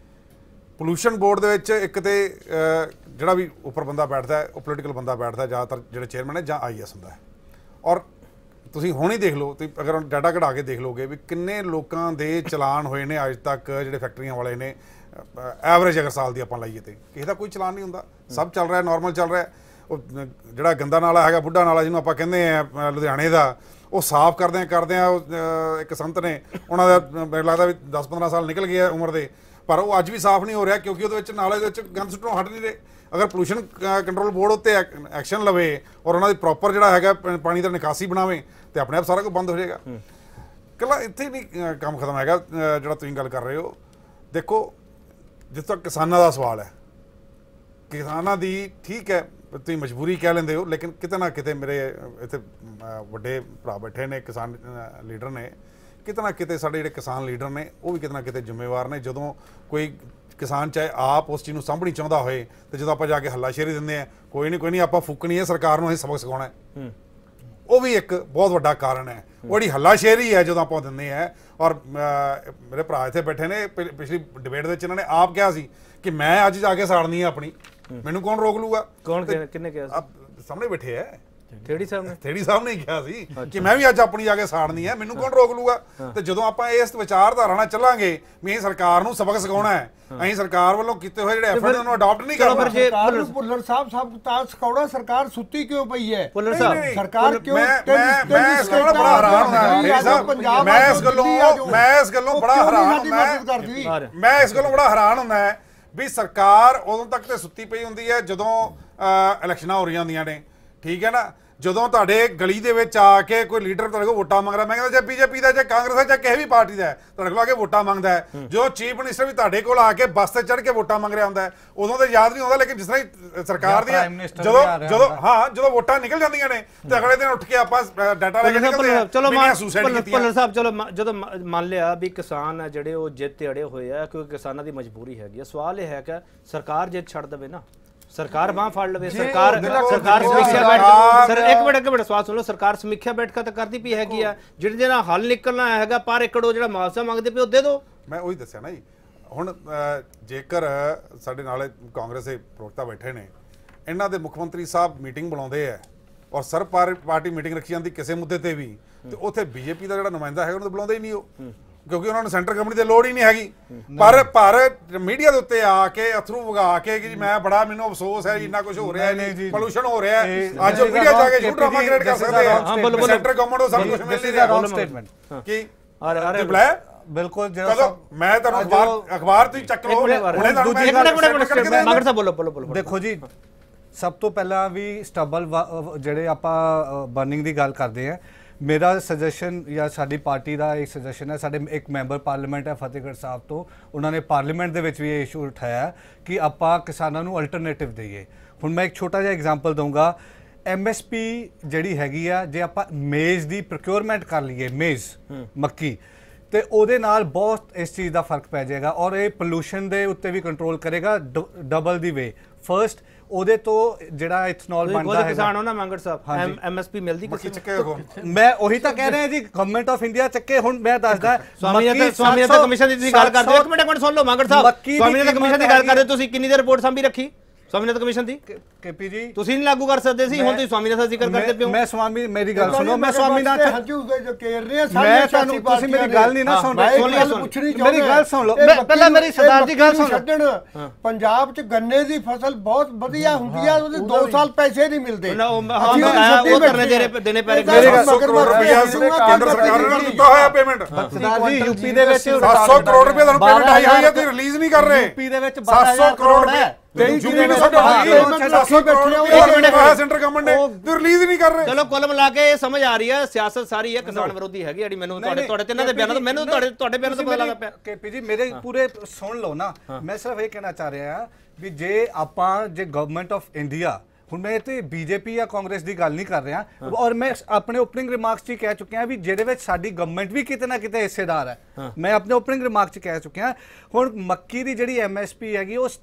ਪੋਲੂਸ਼ਨ ਬੋਰਡ ਦੇ ਵਿੱਚ ਇੱਕ ਤੇ ਜਿਹੜਾ ਵੀ ਉੱਪਰ ਬੰਦਾ ਬੈਠਦਾ ਹੈ ਉਹ ਪੋਲੀਟੀਕਲ ਬੰਦਾ ਬੈਠਦਾ, ਜ਼ਿਆਦਾਤਰ ਜਿਹੜੇ ਚੇਅਰਮੈਨ ਹੈ ਜਾਂ IAS ਹੁੰਦਾ ਹੈ। ਔਰ ਤੁਸੀਂ ਹੁਣ ਹੀ ਦੇਖ ਲਓ, ਤੁਸੀਂ ਅਗਰ ਡਾਟਾ ਕਢਾ ਕੇ ਦੇਖ ਲਓਗੇ ਵੀ ਕਿੰਨੇ ਲੋਕਾਂ ਦੇ ਚਲਾਨ ਹੋਏ ਨੇ ਅੱਜ ਤੱਕ, ਜਿਹੜੇ ਫੈਕਟਰੀਆਂ ਵਾਲੇ ਨੇ, ਐਵਰੇਜ ਅਗਰ ਸਾਲ ਦੀ ਆਪਾਂ ਲਾਈਏ ਤੇ ਕਿਸੇ ਦਾ ਕੋਈ ਚਲਾਨ ਨਹੀਂ ਹੁੰਦਾ, ਸਭ ਚੱਲ ਰਿਹਾ, ਨਾਰਮਲ ਚੱਲ ਰਿਹਾ। ਉਹ ਜਿਹੜਾ ਗੰਦਾ ਨਾਲਾ ਹੈਗਾ, ਬੁੱਢਾ ਨਾਲਾ ਜਿਹਨੂੰ ਆਪਾਂ ਕਹਿੰਦੇ ਆ ਲੁਧਿਆਣੇ ਦਾ, ਉਹ ਸਾਫ਼ ਕਰਦੇ ਆ ਇੱਕ ਸੰਤ ਨੇ, ਉਹਨਾਂ ਦਾ ਮੈਨੂੰ ਲੱਗਦਾ ਵੀ 10-15 ਸਾਲ ਨਿਕਲ ਗਏ ਉਮਰ ਦੇ, ਪਰ ਉਹ ਅੱਜ ਵੀ ਸਾਫ਼ ਨਹੀਂ ਹੋ ਰਿਹਾ ਕਿਉਂਕਿ ਉਹਦੇ ਵਿੱਚ ਨਾਲੇ ਦੇ ਵਿੱਚ ਗੰਦ ਸੁੱਟਣੋਂ ਹਟ ਨਹੀਂ ਰਹੇ। ਅਗਰ ਪੋਲੂਸ਼ਨ ਕੰਟਰੋਲ ਬੋਰਡ ਉੱਤੇ ਐਕਸ਼ਨ ਲਵੇ ਔਰ ਉਹਨਾਂ ਦੀ ਪ੍ਰੋਪਰ ਜਿਹੜਾ ਹੈਗਾ ਪਾਣੀ ਦਾ ਨਿਕਾਸੀ ਬਣਾਵੇ ਤੇ ਆਪਣੇ ਆਪ ਸਾਰਾ ਕੁਝ ਬੰਦ ਹੋ ਜਾਏਗਾ। ਇਕੱਲਾ ਇੱਥੇ ਨਹੀਂ ਕੰਮ ਖਤਮ ਹੈਗਾ ਜਿਹੜਾ ਤੁਸੀਂ ਗੱਲ ਕਰ ਰਹੇ ਹੋ। ਦੇਖੋ, ਜਿੱਥੇ ਤੱਕ ਕਿਸਾਨਾਂ ਦਾ ਸਵਾਲ ਹੈ, ਕਿਸਾਨਾਂ ਦੀ ਠੀਕ ਹੈ ਤੁਸੀਂ ਮਜਬੂਰੀ ਕਹਿ ਲੈਂਦੇ ਹੋ, ਲੇਕਿਨ ਕਿਤੇ ਨਾ ਕਿਤੇ ਮੇਰੇ ਇੱਥੇ ਵੱਡੇ ਭਰਾ ਬੈਠੇ ਨੇ, ਕਿਸਾਨ ਲੀਡਰ ਨੇ, ਕਿਤੇ ਨਾ ਕਿਤੇ ਸਾਡੇ ਜਿਹੜੇ ਕਿਸਾਨ ਲੀਡਰ ਨੇ ਉਹ ਵੀ ਕਿਤੇ ਨਾ ਕਿਤੇ ਜ਼ਿੰਮੇਵਾਰ ਨੇ। ਜਦੋਂ ਕੋਈ ਕਿਸਾਨ ਚਾਹੇ ਆਪ ਉਸ ਚੀਜ਼ ਨੂੰ ਸਾਂਭਣੀ ਚਾਹੁੰਦਾ ਹੋਏ ਤੇ ਜਦੋਂ ਆਪਾਂ ਜਾ ਕੇ ਹੱਲਾਸ਼ੇਰੀ ਦਿੰਦੇ ਆ, ਕੋਈ ਨਹੀਂ ਆਪਾਂ ਫੂਕਣੀ ਹੈ, ਸਰਕਾਰ ਨੂੰ ਅਸੀਂ ਸਬਕ ਸਿਖਾਉਣਾ ਹੈ, ਉਹ ਵੀ ਇੱਕ ਬਹੁਤ ਵੱਡਾ ਕਾਰਨ ਹੈ। ਉਹ ਜਿਹੜੀ ਹੱਲਾਸ਼ੇਰੀ ਹੈ ਜਦੋਂ ਆਪਾਂ ਦਿੰਦੇ ਆ, ਔਰ ਮੇਰੇ ਭਰਾ ਇੱਥੇ ਬੈਠੇ ਨੇ, ਪਿਛਲੀ ਡਿਬੇਟ ਦੇ ਵਿੱਚ ਇਹਨਾਂ ਨੇ ਆਪ ਕਿਹਾ ਸੀ ਕਿ ਮੈਂ ਅੱਜ ਜਾ ਕੇ ਸਾੜਨੀ ਹੈ ਆਪਣੀ, ਮੈਨੂੰ ਕੌਣ ਰੋਕ ਲੂਗਾ? ਕੌਣ ਕਿੰਨੇ ਕਿਹਾ ਸੀ? ਸਾਹਮਣੇ ਬੈਠੇ ਹੈ ਥੇੜੀ ਸਾਹਿਬ ਨੇ, ਥੇੜੀ ਸਾਹਿਬ ਨੇ ਕਿਹਾ ਸੀ ਕਿ ਮੈਂ ਵੀ ਅੱਜ ਆਪਣੀ ਜਾ ਕੇ ਸਾੜਨੀ ਹੈ, ਮੈਨੂੰ ਕੌਣ ਰੋਕ ਲੂਗਾ? ਤੇ ਜਦੋਂ ਆਪਾਂ ਇਸ ਵਿਚਾਰਧਾਰਾ ਨਾਲ ਚੱਲਾਂਗੇ ਵੀ ਅਸੀਂ ਸਰਕਾਰ ਨੂੰ ਸਬਕ ਸਿਖਾਉਣਾ ਹੈ, ਅਸੀਂ ਸਰਕਾਰ ਵੱਲੋਂ ਕੀਤੇ ਹੋਏ ਜਿਹੜੇ ਐਫਰਟ ਉਹਨੂੰ ਅਡਾਪਟ ਨਹੀਂ ਕਰਨਾ। ਸਰਕਾਰ ਨੂੰ ਭੁੱਲਰ ਸਾਹਿਬ ਸਭ ਤਾਂ ਸਿਖਾਉਣਾ, ਸਰਕਾਰ ਸੁੱਤੀ ਕਿਉਂ ਪਈ ਹੈ? ਭੁੱਲਰ ਸਾਹਿਬ, ਸਰਕਾਰ ਕਿਉਂ ਮੈਂ ਇਸ ਗੱਲੋਂ ਬੜਾ ਹੈਰਾਨ ਹੁੰਦਾ, ਮੈਂ ਇਸ ਗੱਲੋਂ ਬੜਾ ਹੈਰਾਨ ਹੁੰਦਾ ਵੀ ਸਰਕਾਰ ਉਦੋਂ ਤੱਕ ਤੇ ਸੁੱਤੀ ਪਈ ਹੁੰਦੀ ਹੈ ਜਦੋਂ ਇਲੈਕਸ਼ਨਾਂ ਹੋ ਰਹੀਆਂ ਹੁੰਦੀਆਂ ਨੇ, ਠੀਕ ਹੈ ਨਾ। ਜਦੋਂ ਤੁਹਾਡੇ ਗਲੀ ਦੇ ਵਿੱਚ ਆ ਕੇ ਕੋਈ ਲੀਡਰ ਤੁਹਾਡੇ ਕੋਲ ਵੋਟਾਂ ਮੰਗ ਰਿਹਾ, ਮੈਂ ਕਹਿੰਦਾ ਜੇ BJP ਦਾ, ਜੇ ਕਾਂਗਰਸ ਦਾ, ਜਾਂ ਕਿਸੇ ਵੀ ਪਾਰਟੀ ਦਾ, ਤੁਹਾਡੇ ਕੋਲ ਆ ਕੇ ਵੋਟਾਂ ਮੰਗਦਾ ਹੈ, ਜਦੋਂ ਚੀਫ ਮਿਨਿਸਟਰ ਵੀ ਤੁਹਾਡੇ ਕੋਲ ਆ ਕੇ ਬੱਸ ਤੇ ਚੜ੍ਹ ਕੇ ਵੋਟਾਂ ਮੰਗ ਰਿਹਾ ਹੁੰਦਾ ਹੈ, ਉਦੋਂ ਤਾਂ ਯਾਦ ਨਹੀਂ ਆਉਂਦਾ। ਲੇਕਿਨ ਜਿਸ ਤਰ੍ਹਾਂ ਸਰਕਾਰ ਦੀਆਂ ਜਦੋਂ ਵੋਟਾਂ ਨਿਕਲ ਜਾਂਦੀਆਂ ਨੇ ਤੇ ਅਗਲੇ ਦਿਨ ਉੱਠ ਕੇ ਆਪਾਂ ਡਾਟਾ ਲੈ ਕੇ ਨਿਕਲਦੇ ਆ, ਚਲੋ ਭੁੱਲਰ ਸਾਹਿਬ, ਚਲੋ ਜਦੋਂ ਮੰਨ ਲਿਆ ਵੀ ਕਿਸਾਨ ਆ ਜਿਹੜੇ ਉਹ ਜਿੱਤ ਤੇ ਅੜੇ ਹੋਏ ਆ ਕਿਉਂਕਿ ਕਿਸਾਨਾਂ ਦੀ ਮਜਬੂਰੀ ਹੈਗੀ ਆ, ਸਵਾਲ ਇਹ ਹੈ ਕਿ ਸਰਕਾਰ ਜਿੱਤ ਛੱਡ ਦੇਵੇ ਨਾ, ਸਰਕਾਰ ਬਾਂਹ ਫੜ ਲਵੇ, ਸਰਕਾਰ ਸਮੀਖਿਆ ਬੈਠਕ, ਇੱਕ ਮਿੰਟ ਸਵਾਲ ਸੁਣ ਲਓ, ਸਰਕਾਰ ਸਮੀਖਿਆ ਬੈਠਕਾਂ ਤਾਂ ਕਰਦੀ ਪਈ ਹੈਗੀ ਆ, ਜਿਹੜੇ ਦੇ ਨਾਲ ਹੱਲ ਨਿਕਲਣਾ ਹੈਗਾ ਪਰ ਏਕੜ ਉਹ ਜਿਹੜਾ ਮੁਆਵਜ਼ਾ ਮੰਗਦੇ ਪਏ ਉਹ ਦੇ ਦਿਓ। ਮੈਂ ਉਹੀ ਦੱਸਿਆ ਨਾ ਜੀ, ਹੁਣ ਜੇਕਰ ਸਾਡੇ ਨਾਲ ਕਾਂਗਰਸ ਦੇ ਪ੍ਰਵਕਤਾ ਬੈਠੇ ਨੇ, ਇਹਨਾਂ ਦੇ ਮੁੱਖ ਮੰਤਰੀ ਸਾਹਿਬ ਮੀਟਿੰਗ ਬੁਲਾਉਂਦੇ ਆ ਔਰ ਸਰ ਪਾਰਟੀ ਮੀਟਿੰਗ ਰੱਖੀ ਜਾਂਦੀ ਕਿਸੇ ਮੁੱਦੇ ਤੇ ਵੀ, ਤੇ ਉੱਥੇ BJP ਦਾ ਜਿਹੜਾ ਨੁਮਾਇੰਦਾ ਹੈਗਾ ਉਹਨੂੰ ਬੁਲਾਉਂਦੇ ਹੀ ਨਹੀਂ ਉਹ, ਕਿਉਂਕਿ ਉਹਨਾਂ ਨੂੰ ਸੈਂਟਰ ਕਮੇਟੀ ਦੀ ਲੋੜ ਹੀ ਨਹੀਂ ਹੈਗੀ। ਪਰ ਮੀਡੀਆ ਦੇ ਉੱਤੇ ਆ ਕੇ ਅਥਰੂ ਵਗਾ ਕੇ ਕਿ ਮੈਂ ਬੜਾ, ਮੈਨੂੰ ਅਫਸੋਸ ਹੈ ਇੰਨਾ ਕੁਝ ਹੋ ਰਿਹਾ ਹੈ, ਪੋਲੂਸ਼ਨ ਹੋ ਰਿਹਾ ਹੈ, ਅੱਜ ਉਹ ਮੀਡੀਆ ਜਾ ਕੇ ਝੂਠ ਡਰਾਮਾ ਕ੍ਰੀਏਟ ਕਰ ਸਕਦੇ ਆ, ਸੈਂਟਰ ਗਵਰਨਮੈਂਟ ਤੋਂ ਸਭ ਕੁਝ ਮਿਲ ਨਹੀਂ ਰਿਹਾ। ਕੀ ਬੁਲਾਇਆ? ਬਿਲਕੁਲ, ਮੈਂ ਤੁਹਾਨੂੰ ਅਖਬਾਰ ਤੁਸੀਂ ਚੱਕ ਲਓ ਹੁਣੇ ਬੋਲੋ। ਦੇਖੋ ਜੀ, ਸਭ ਤੋਂ ਪਹਿਲਾਂ ਵੀ ਸਟਬਲ ਜਿਹੜੇ ਆਪਾਂ ਬਰਨਿੰਗ ਦੀ ਗੱਲ ਕਰਦੇ ਆ, ਮੇਰਾ ਸਜੈਸ਼ਨ ਜਾਂ ਸਾਡੀ ਪਾਰਟੀ ਦਾ ਇੱਕ ਸਜੈਸ਼ਨ ਹੈ, ਸਾਡੇ ਇੱਕ ਮੈਂਬਰ ਪਾਰਲੀਮੈਂਟ ਹੈ ਫਤਿਹਗੜ੍ਹ ਸਾਹਿਬ ਤੋਂ, ਉਹਨਾਂ ਨੇ ਪਾਰਲੀਮੈਂਟ ਦੇ ਵਿੱਚ ਵੀ ਇਹ ਇਸ਼ੂ ਉਠਾਇਆ ਕਿ ਆਪਾਂ ਕਿਸਾਨਾਂ ਨੂੰ ਅਲਟਰਨੇਟਿਵ ਦਈਏ। ਹੁਣ ਮੈਂ ਇੱਕ ਛੋਟਾ ਜਿਹਾ ਐਗਜ਼ਾਮਪਲ ਦਊਂਗਾ, MSP ਜਿਹੜੀ ਹੈਗੀ ਆ, ਜੇ ਆਪਾਂ ਮੇਜ਼ ਦੀ ਪ੍ਰੋਕਿਉਰਮੈਂਟ ਕਰ ਲਈਏ, ਮੇਜ਼ ਮੱਕੀ, ਤੇ ਉਹਦੇ ਨਾਲ ਬਹੁਤ ਇਸ ਚੀਜ਼ ਦਾ ਫਰਕ ਪੈ ਜਾਏਗਾ ਔਰ ਇਹ ਪੋਲੂਸ਼ਨ ਦੇ ਉੱਤੇ ਵੀ ਕੰਟਰੋਲ ਕਰੇਗਾ ਡਬਲ ਦੀ ਵੇ। ਫਰਸਟ, ਉਹਦੇ ਤੋਂ ਜਿਹੜਾ ਇਥਨੋਲ ਬਣਦਾ ਹੈ, ਕਿਸਾਨ ਹੋ ਨਾ ਮੰਗੜ ਸਾਹਿਬ, MSP ਮਿਲਦੀ ਕਿਸੇ ਨੂੰ? ਮੈਂ ਉਹੀ ਤਾਂ ਕਹਿ ਰਿਹਾ ਜੀ, ਗਵਰਨਮੈਂਟ ਆਫ ਇੰਡੀਆ ਚੱਕੇ। ਹੁਣ ਮੈਂ ਦੱਸਦਾ, ਸਵਾਮੀਨਾਥਨ ਕਮਿਸ਼ਨ ਦੀ ਤੁਸੀਂ ਗੱਲ ਕਰਦੇ ਹੋ, ਇੱਕ ਮਿੰਟ ਸੁਣ ਲਓ ਮੰਗੜ ਸਾਹਿਬ, ਸਵਾਮੀਨਾਥਨ ਕਮਿਸ਼ਨ ਦੀ ਗੱਲ ਕਰਦੇ ਤੁਸੀਂ ਕਿੰਨੀ ਦੇਰ ਰਿਪੋਰਟ ਸਾਂਭੀ ਰੱਖੀ ਸਵਾਮੀਨਾਥਨ ਕਮਿਸ਼ਨ ਦੀ? KP ਜੀ, ਤੁਸੀਂ ਨਹੀਂ ਲਾਗੂ ਕਰ ਸਕਦੇ ਸੀ, ਹੁਣ ਤੁਸੀਂ ਸਵਾਮੀਨਾਥਨ ਦਾ ਜ਼ਿਕਰ ਕਰਦੇ ਪਿਓ। ਮੈਂ ਸਵਾਮੀ, ਮੇਰੀ ਗੱਲ ਸੁਣੋ, ਮੈਂ ਸਵਾਮੀਨਾਥਨ ਮੈਂ ਤੁਹਾਨੂੰ, ਤੁਸੀਂ ਮੇਰੀ ਗੱਲ ਨਹੀਂ ਨਾ ਸੁਣ ਰਹੇ, ਮੇਰੀ ਗੱਲ ਸੁਣ ਲਓ ਪਹਿਲਾਂ, ਮੇਰੀ ਸਰਦਾਰ ਜੀ ਗੱਲ ਸੁਣ। ਪੰਜਾਬ 'ਚ ਗੰਨੇ ਦੀ ਫਸਲ ਬਹੁਤ ਵਧੀਆ ਹੁੰਦੀ ਆ, ਉਹਦੇ 2 ਸਾਲ ਪੈਸੇ ਨਹੀਂ ਮਿਲਦੇ, ਉਹ ਕਰਨੇ ਦੇਣੇ ਪੈ ਰਹੇ। ਕੇਂਦਰ ਸਰਕਾਰ ਨੇ ਦਿੱਤਾ ਹੋਇਆ ਪੇਮੈਂਟ, ਸਰਦਾਰ ਜੀ UP ਦੇ ਵਿੱਚ 700 ਕਰੋੜ ਰੁਪਏ ਤੁਹਾਨੂੰ ਪੇਮੈਂਟ ਆਈ ਹੋਈ ਹੈ, ਤੁਸੀਂ ਰਿਲੀਜ਼ ਨਹੀਂ ਕਰ ਰਹੇ। UP ਦੇ ਵਿੱਚ 700 ਕਰੋੜ ਰੁਪਏ ਸੈਂਟਰ ਗਵਰਨਮੈਂਟ ਨੇ ਰਿਲੀਜ਼ ਨਹੀਂ ਕਰ ਰਹੇ। ਚਲੋ ਕੁੱਲ ਮਿਲਾ ਕੇ ਇਹ ਸਮਝ ਆ ਰਹੀ ਹੈ ਸਿਆਸਤ ਸਾਰੀ ਹੈ ਕਿਸਾਨ ਵਿਰੋਧੀ ਹੈਗੀ, ਜਿਹੜੀ ਮੈਨੂੰ ਤੁਹਾਡੇ ਤਿੰਨਾਂ ਦੇ ਬਿਆਨਾਂ ਤੋਂ, ਮੈਨੂੰ ਤੁਹਾਡੇ ਬਿਆਨਾਂ ਤੋਂ ਪਤਾ ਲੱਗਾ ਪਿਆ। KP ਜੀ ਮੇਰੇ ਪੂਰੇ ਸੁਣ ਲਓ ਨਾ, ਮੈਂ ਸਿਰਫ ਇਹ ਕਹਿਣਾ ਚਾਹ ਰਿਹਾ ਵੀ ਜੇ ਆਪਾਂ, ਜੇ ਗਵਰਨਮੈਂਟ ਆਫ ਇੰਡੀਆ ਹੁਣ ਮੈਂ ਤੇ ਬੀਜੇਪੀ ਜਾਂ ਕਾਂਗਰਸ ਦੀ ਗੱਲ ਨਹੀਂ ਕਰ ਰਿਹਾ ਔਰ ਮੈਂ ਆਪਣੇ ਓਪਨਿੰਗ ਰਿਮਾਰਕਸ 'ਚ ਹੀ ਕਹਿ ਚੁੱਕਿਆ ਵੀ ਜਿਹਦੇ ਵਿੱਚ ਸਾਡੀ ਗਵਰਨਮੈਂਟ ਵੀ ਕਿਤੇ ਨਾ ਕਿਤੇ ਹਿੱਸੇਦਾਰ ਹੈ। ਮੈਂ ਆਪਣੇ ਓਪਨਿੰਗ ਰਿਮਾਰਕਸ 'ਚ ਕਹਿ ਚੁੱਕਿਆ। ਹੁਣ ਮੱਕੀ ਦੀ ਜਿਹੜੀ MSP ਹੈਗੀ ਉਹ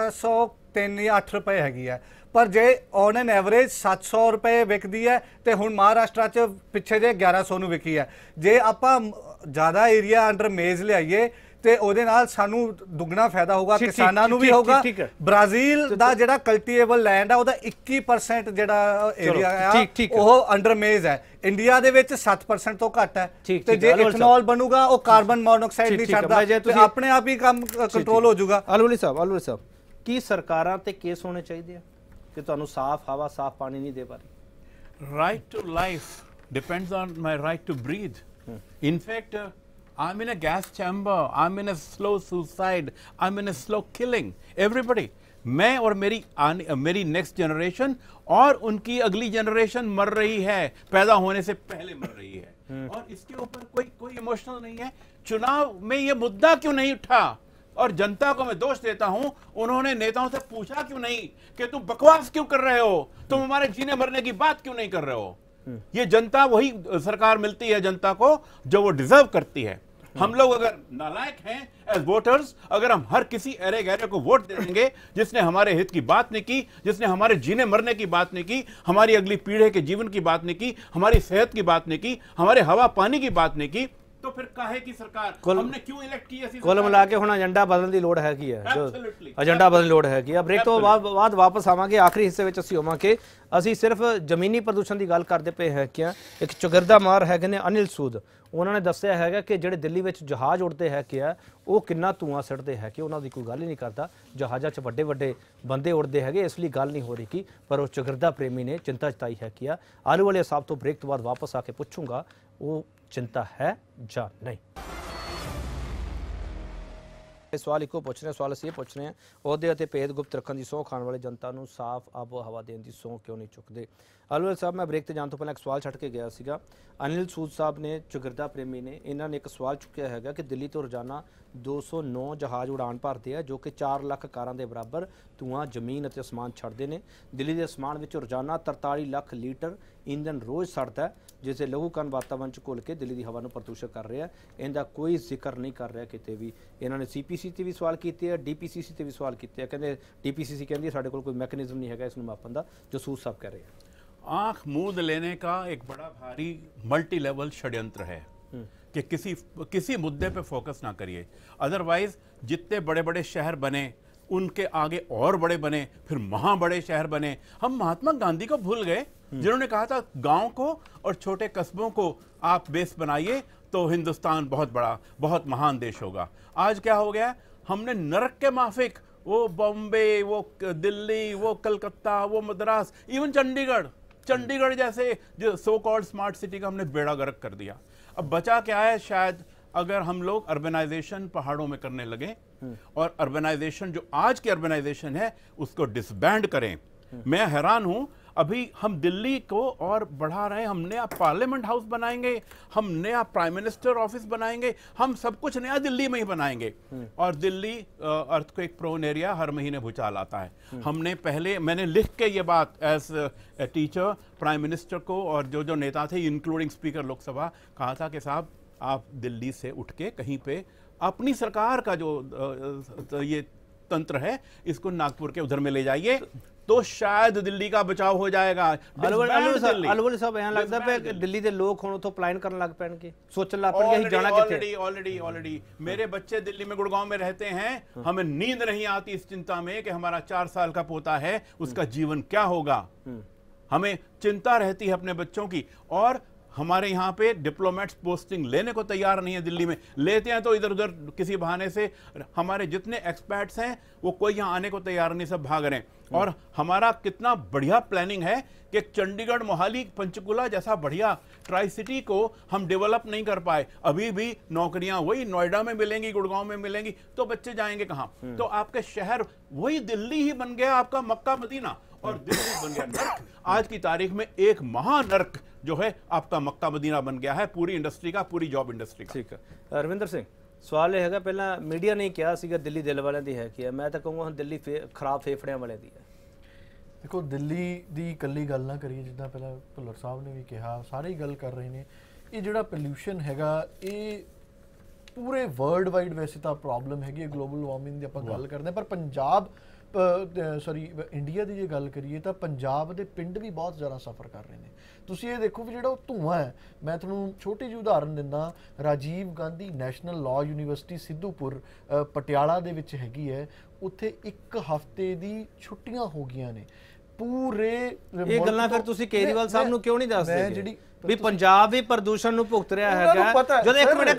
1703 ਜਾਂ 8 ਰੁਪਏ ਹੈਗੀ ਹੈ, ਪਰ ਜੇ ਔਨ ਐਨ ਐਵਰੇਜ 700 ਰੁਪਏ ਵਿਕਦੀ ਹੈ ਤੇ ਹੁਣ ਮਹਾਰਾਸ਼ਟਰ 'ਚ ਪਿੱਛੇ ਜੇ 1100 ਨੂੰ ਵਿਕੀ ਹੈ। ਜੇ ਆਪਾਂ ਜ਼ਿਆਦਾ ਏਰੀਆ ਅੰਡਰ ਮੇਜ਼ ਲਿਆਈਏ ਤੇ ਉਹਦੇ ਨਾਲ ਸਾਨੂੰ ਦੁੱਗਣਾ ਫਾਇਦਾ ਹੋਊਗਾ, ਕਿਸਾਨਾਂ ਨੂੰ ਵੀ ਹੋਊਗਾ। ਬ੍ਰਾਜ਼ੀਲ ਦਾ ਜਿਹੜਾ ਕਲਟੀਏਬਲ ਲੈਂਡ ਆ ਉਹਦਾ 21% ਜਿਹੜਾ ਏਰੀਆ ਆ ਉਹ ਅੰਡਰ ਮੇਜ਼ ਹੈ। ਇੰਡੀਆ ਦੇ ਵਿੱਚ 7% ਤੋਂ ਘੱਟ ਹੈ ਤੇ ਜੇ ਇਥਨੋਲ ਬਣੂਗਾ ਉਹ ਕਾਰਬਨ ਮੋਨੋਆਕਸਾਈਡ ਨਹੀਂ ਛੱਡਦਾ ਤੇ ਆਪਣੇ ਆਪ ਹੀ ਕੰਮ ਕੰਟਰੋਲ ਹੋ ਜਾਊਗਾ। ਆਲੂਵਾਲੀ ਸਾਹਿਬ ਕੀ ਸਰਕਾਰਾਂ ਤੇ ਕੇਸ ਹੋਣੇ ਚਾਹੀਦੇ ਆ ਕਿ ਤੁਹਾਨੂੰ ਸਾਫ਼ ਹਵਾ ਸਾਫ਼ ਪਾਣੀ ਨਹੀਂ ਦੇ ਪਾ ਰਹੀ? Right to life depends on my right to breathe. In fact, I'm in a gas chamber, I'm in a slow suicide, I'm in a slow killing. Everybody, मैं और मेरी नेक्स्ट जनरेशन और उनकी अगली जनरेशन मर रही है, पैदा होने से पहले मर रही है, और इसके ऊपर कोई इमोशनल नहीं है। चुनाव में ये मुद्दा क्यों नहीं उठा? और जनता को मैं दोष देता हूं, उन्होंने नेताओं से पूछा क्यों नहीं कि तुम बकवास क्यों कर रहे हो, तुम हमारे जीने मरने की बात क्यों नहीं कर रहे हो? ये जनता वही सरकार मिलती है जनता को जो वो डिजर्व करती है। हम लोग अगर नालायक हैं एज वोटर्स, अगर हम हर ऐरे गहरे को वोट दे देंगे जिसने हमारे हित की बात नहीं की, जिसने हमारे जीने मरने की बात नहीं की, हमारी अगली पीढ़ी के जीवन की बात नहीं की, हमारी सेहत की बात नहीं की, हमारे हवा पानी की बात नहीं की, तो फिर काहे की सरकार हमने क्यों इलेक्ट की? ऐसी ਕੁੱਲ ਮਿਲਾ ਕੇ ਹੁਣ ਏਜੰਡਾ ਬਦਲਣ ਦੀ ਲੋੜ ਹੈਗੀ ਹੈ, ਜੋ ਏਜੰਡਾ ਬਦਲਣ ਦੀ ਲੋੜ ਹੈਗੀ ਆ। ਬ੍ਰੇਕ ਤੋਂ ਬਾਅਦ ਵਾਪਸ ਆਵਾਂਗੇ। ਆਖਰੀ ਹਿੱਸੇ ਵਿੱਚ ਅਸੀਂ ਹੋਵਾਂਗੇ, ਅਸੀਂ ਸਿਰਫ ਜ਼ਮੀਨੀ ਪ੍ਰਦੂਸ਼ਣ ਦੀ ਗੱਲ ਕਰਦੇ ਪਏ ਹੈ ਕਿ ਇੱਕ ਚੌਗਿਰਦਾ ਮਾਰ ਹੈਗੇ ਨੇ ਅਨਿਲ ਸੂਦ, ਉਹਨਾਂ ਨੇ ਦੱਸਿਆ ਹੈਗਾ ਕਿ ਜਿਹੜੇ ਦਿੱਲੀ ਵਿੱਚ ਜਹਾਜ਼ ਉੱਡਦੇ ਹੈ ਕਿ ਉਹ ਕਿੰਨਾ ਧੂਆਂ ਸਿੱਟਦੇ ਹੈ ਕਿ ਉਹਨਾਂ ਦੀ ਕੋਈ ਗੱਲ ਹੀ ਨਹੀਂ ਕਰਦਾ। ਜਹਾਜ਼ਾਂ 'ਚ ਵੱਡੇ ਵੱਡੇ ਬੰਦੇ ਉੱਡਦੇ ਹੈਗੇ, ਇਸ ਲਈ ਗੱਲ ਨਹੀਂ ਹੋ ਰਹੀ ਕਿ ਪਰ ਉਹ ਚੌਗਿਰਦਾ ਪ੍ਰੇਮੀ ਨੇ ਚਿੰਤਾ ਜਤਾਈ ਹੈ ਕਿ ਆਲੂਵਾਲੀਆ ਸਾਹਿਬ ਤੋਂ ਬ੍ਰੇਕ ਤੋਂ ਬਾਅਦ ਵਾਪਸ ਆ ਕੇ ਪੁੱਛੂੰਗਾ ਉਹ चिंता है या नहीं। सवाल इको पूछ रहे हैं, सवाल असीं पूछ रहे हैं, अहुदे ਅਤੇ ਭੇਦ ਗੁਪਤ ਰੱਖਣ ਦੀ ਸਹੁੰ ਖਾਣ ਵਾਲੇ ਜਨਤਾ ਨੂੰ ਸਾਫ਼ ਆਬੋ ਹਵਾ ਦੇਣ ਦੀ ਸਹੁੰ ਕਿਉਂ ਨਹੀਂ ਚੁੱਕਦੇ? ਆਲੂਵਾਲੀਆ ਸਾਹਿਬ, ਮੈਂ ਬ੍ਰੇਕ ਤੇ ਜਾਣ ਤੋਂ ਪਹਿਲਾਂ ਇੱਕ ਸਵਾਲ ਛੱਡ ਕੇ ਗਿਆ ਸੀਗਾ। ਅਨਿਲ ਸੂਦ ਸਾਹਿਬ ਨੇ, ਚੌਗਿਰਦਾ ਪ੍ਰੇਮੀ ਨੇ, ਇਹਨਾਂ ਨੇ ਇੱਕ ਸਵਾਲ ਚੁੱਕਿਆ ਹੈਗਾ ਕਿ ਦਿੱਲੀ ਤੋਂ ਰੋਜ਼ਾਨਾ 209 ਜਹਾਜ਼ ਉਡਾਨ ਭਰਦੇ ਆ ਜੋ ਕਿ 4 ਲੱਖ ਕਾਰਾਂ ਦੇ ਬਰਾਬਰ ਧੂਆਂ ਜ਼ਮੀਨ ਅਤੇ ਅਸਮਾਨ ਛੱਡਦੇ ਨੇ। ਦਿੱਲੀ ਦੇ ਅਸਮਾਨ ਵਿੱਚ ਰੋਜ਼ਾਨਾ 43 ਲੱਖ ਲੀਟਰ ਈਂਧਨ ਰੋਜ਼ ਸੜਦਾ ਜਿਸ ਦੇ ਲਹੂਕਣ ਵਾਤਾਵਰਨ 'ਚ ਘੁਲ ਕੇ ਦਿੱਲੀ ਦੀ ਹਵਾ ਨੂੰ ਪ੍ਰਦੂਸ਼ਿਤ ਕਰ ਰਿਹਾ। ਇਹਦਾ ਕੋਈ ਜ਼ਿਕਰ ਨਹੀਂ ਕਰ ਰਿਹਾ ਕਿਤੇ ਵੀ। ਇਹਨਾਂ ਨੇ CPC ਤੇ ਵੀ ਸਵਾਲ ਕੀਤੇ ਆ, DPCC ਤੇ ਵੀ ਸਵਾਲ ਕੀਤੇ ਆ। ਕਹਿੰਦੇ DPCC ਕਹਿੰਦੀ ਸਾਡੇ ਕੋਲ ਕੋਈ ਮੈਕੈਨਿਜ਼ਮ ਨਹੀਂ ਹੈਗਾ ਇਸ ਨੂੰ ਮਾਪਣ ਦਾ, ਜੋ ਸੂਦ ਸਾਹਿਬ ਕਹਿ ਰਹੇ ਆ। आंख मूंद लेने का एक बड़ा भारी मल्टी लेवल षड्यंत्र है कि किसी मुद्दे पे फोकस ना करिए। अदरवाइज जितने बड़े बड़े शहर बने उनके आगे और बड़े बने, फिर महा बड़े शहर बने। हम महात्मा गांधी को भूल गए जिन्होंने कहा था गांव को और छोटे कस्बों को आप बेस बनाइए तो हिंदुस्तान बहुत बड़ा बहुत महान देश होगा। आज क्या हो गया? हमने नरक के माफिक वो बॉम्बे, वो दिल्ली, वो कलकत्ता, वो मद्रास, इवन चंडीगढ़ जैसे जो सो कॉल्ड स्मार्ट सिटी का हमने बेड़ा गर्क कर दिया। अब बचा क्या है? शायद अगर हम लोग अर्बनाइजेशन पहाड़ों में करने लगे और अर्बनाइजेशन जो आज की अर्बनाइजेशन है उसको डिसबैंड करें। मैं हैरान हूं, अभी हम दिल्ली को और बढ़ा रहे हैं। हम नया पार्लियामेंट हाउस बनाएंगे, हम नया प्राइम मिनिस्टर ऑफिस बनाएंगे, हम सब कुछ नया दिल्ली में ही बनाएंगे। और दिल्ली अर्थक्वेक प्रोन एरिया, हर महीने भूचाल आता है। मैंने लिख के ये बात as a teacher prime minister को और जो नेता थे इंक्लूडिंग स्पीकर लोकसभा कहा था कि साहब आप दिल्ली से उठ के कहीं पे अपनी सरकार का जो ये तंत्र है इसको नागपुर के उधर में ले जाइए तो शायद दिल्ली का बचाव हो जाएगा। ਆਲੂਵਾਲੀਆ ਸਾਹਿਬ, ਐਂ ਲੱਗਦਾ ਪਿਆ ਕਿ ਦਿੱਲੀ ਦੇ ਲੋਕ ਹੁਣ ਉੱਥੋਂ ਪਲਾਇਨ ਕਰਨ ਲੱਗ ਪੈਣਗੇ, ਸੋਚਣ ਲੱਗ ਪੈਣਗੇ ਅਸੀਂ ਜਾਣਾ ਕਿੱਥੇ। ऑलरेडी मेरे बच्चे दिल्ली में गुड़गांव में रहते हैं, हमें नींद नहीं आती इस चिंता में कि हमारा 4 साल का पोता है उसका जीवन क्या होगा। हमें चिंता रहती है अपने बच्चों की। और हमारे यहाँ पे डिप्लोमेट्स पोस्टिंग लेने को तैयार नहीं है दिल्ली में, लेते हैं तो इधर उधर किसी बहाने से। हमारे जितने एक्सपर्ट्स हैं वो कोई यहाँ आने को तैयार नहीं, सब भाग रहे हैं। और हमारा कितना बढ़िया प्लानिंग है कि चंडीगढ़, मोहाली, पंचकुला जैसा बढ़िया ट्राई सिटी को हम डेवलप नहीं कर पाए। अभी भी नौकरियां वही नोएडा में मिलेंगी, गुड़गांव में मिलेंगी, तो बच्चे जाएंगे कहाँ? तो आपके शहर वही दिल्ली ही बन गया, आपका मक्का मदीना, और दिल्ली बन गया नर्क। आज की तारीख में एक महानर्क जो है आपका मक्का मदीना बन गया है पूरी इंडस्ट्री का, पूरी जॉब इंडस्ट्री का। ठीक है रविंदर सिंह, ਸਵਾਲ ਇਹ ਹੈਗਾ, ਪਹਿਲਾਂ ਮੀਡੀਆ ਨੇ ਕਿਹਾ ਸੀਗਾ ਦਿੱਲੀ ਦਿਲ ਵਾਲਿਆਂ ਦੀ ਹੈ ਕਿ ਮੈਂ ਤਾਂ ਕਹੂੰਗਾ ਹੁਣ ਦਿੱਲੀ ਖਰਾਬ ਫੇਫੜਿਆਂ ਵਾਲਿਆਂ ਦੀ ਹੈ। ਦੇਖੋ ਦਿੱਲੀ ਦੀ ਇਕੱਲੀ ਗੱਲ ਨਾ ਕਰੀਏ, ਜਿੱਦਾਂ ਪਹਿਲਾਂ ਭੁੱਲਰ ਸਾਹਿਬ ਨੇ ਵੀ ਕਿਹਾ, ਸਾਰੇ ਹੀ ਗੱਲ ਕਰ ਰਹੇ ਨੇ, ਇਹ ਜਿਹੜਾ ਪੋਲਿਊਸ਼ਨ ਹੈਗਾ ਇਹ ਪੂਰੇ ਵਰਲਡ ਵਾਈਡ ਵੈਸੇ ਤਾਂ ਪ੍ਰੋਬਲਮ ਹੈਗੀ ਹੈ, ਗਲੋਬਲ ਵਾਰਮਿੰਗ ਦੀ ਆਪਾਂ ਗੱਲ ਕਰਦੇ ਹਾਂ, ਪਰ ਪੰਜਾਬ ਇੰਡੀਆ ਦੀ ਜੇ ਗੱਲ ਕਰੀਏ ਤਾਂ ਪੰਜਾਬ ਦੇ ਪਿੰਡ ਵੀ ਬਹੁਤ ਜ਼ਿਆਦਾ ਸਫਰ ਕਰ ਰਹੇ ਨੇ। ਤੁਸੀਂ ਇਹ ਦੇਖੋ ਵੀ ਜਿਹੜਾ ਉਹ ਧੂੰਆਂ ਹੈ, ਮੈਂ ਤੁਹਾਨੂੰ ਛੋਟੀ ਜਿਹੀ ਉਦਾਹਰਨ ਦਿੰਦਾ, Rajiv Gandhi national law university Sidhupur Patiala ਦੇ ਵਿੱਚ ਹੈਗੀ ਹੈ, ਉੱਥੇ 1 ਹਫ਼ਤੇ ਦੀ ਛੁੱਟੀਆਂ ਹੋ ਗਈਆਂ ਨੇ ਪੂਰੇ। ਇਹ ਗੱਲਾਂ ਫਿਰ ਤੁਸੀਂ ਕੇਜਰੀਵਾਲ ਸਾਹਿਬ ਨੂੰ ਕਿਉਂ ਨਹੀਂ ਦੱਸਦੇ ਜਿਹੜੀ ਵੀ ਪੰਜਾਬ ਵੀ ਪ੍ਰਦੂਸ਼ਣ ਨੂੰ ਭੁਗਤ ਰਿਹਾ ਹੈਗਾ? ਜਦੋਂ ਇੱਕ ਮਿੰਟ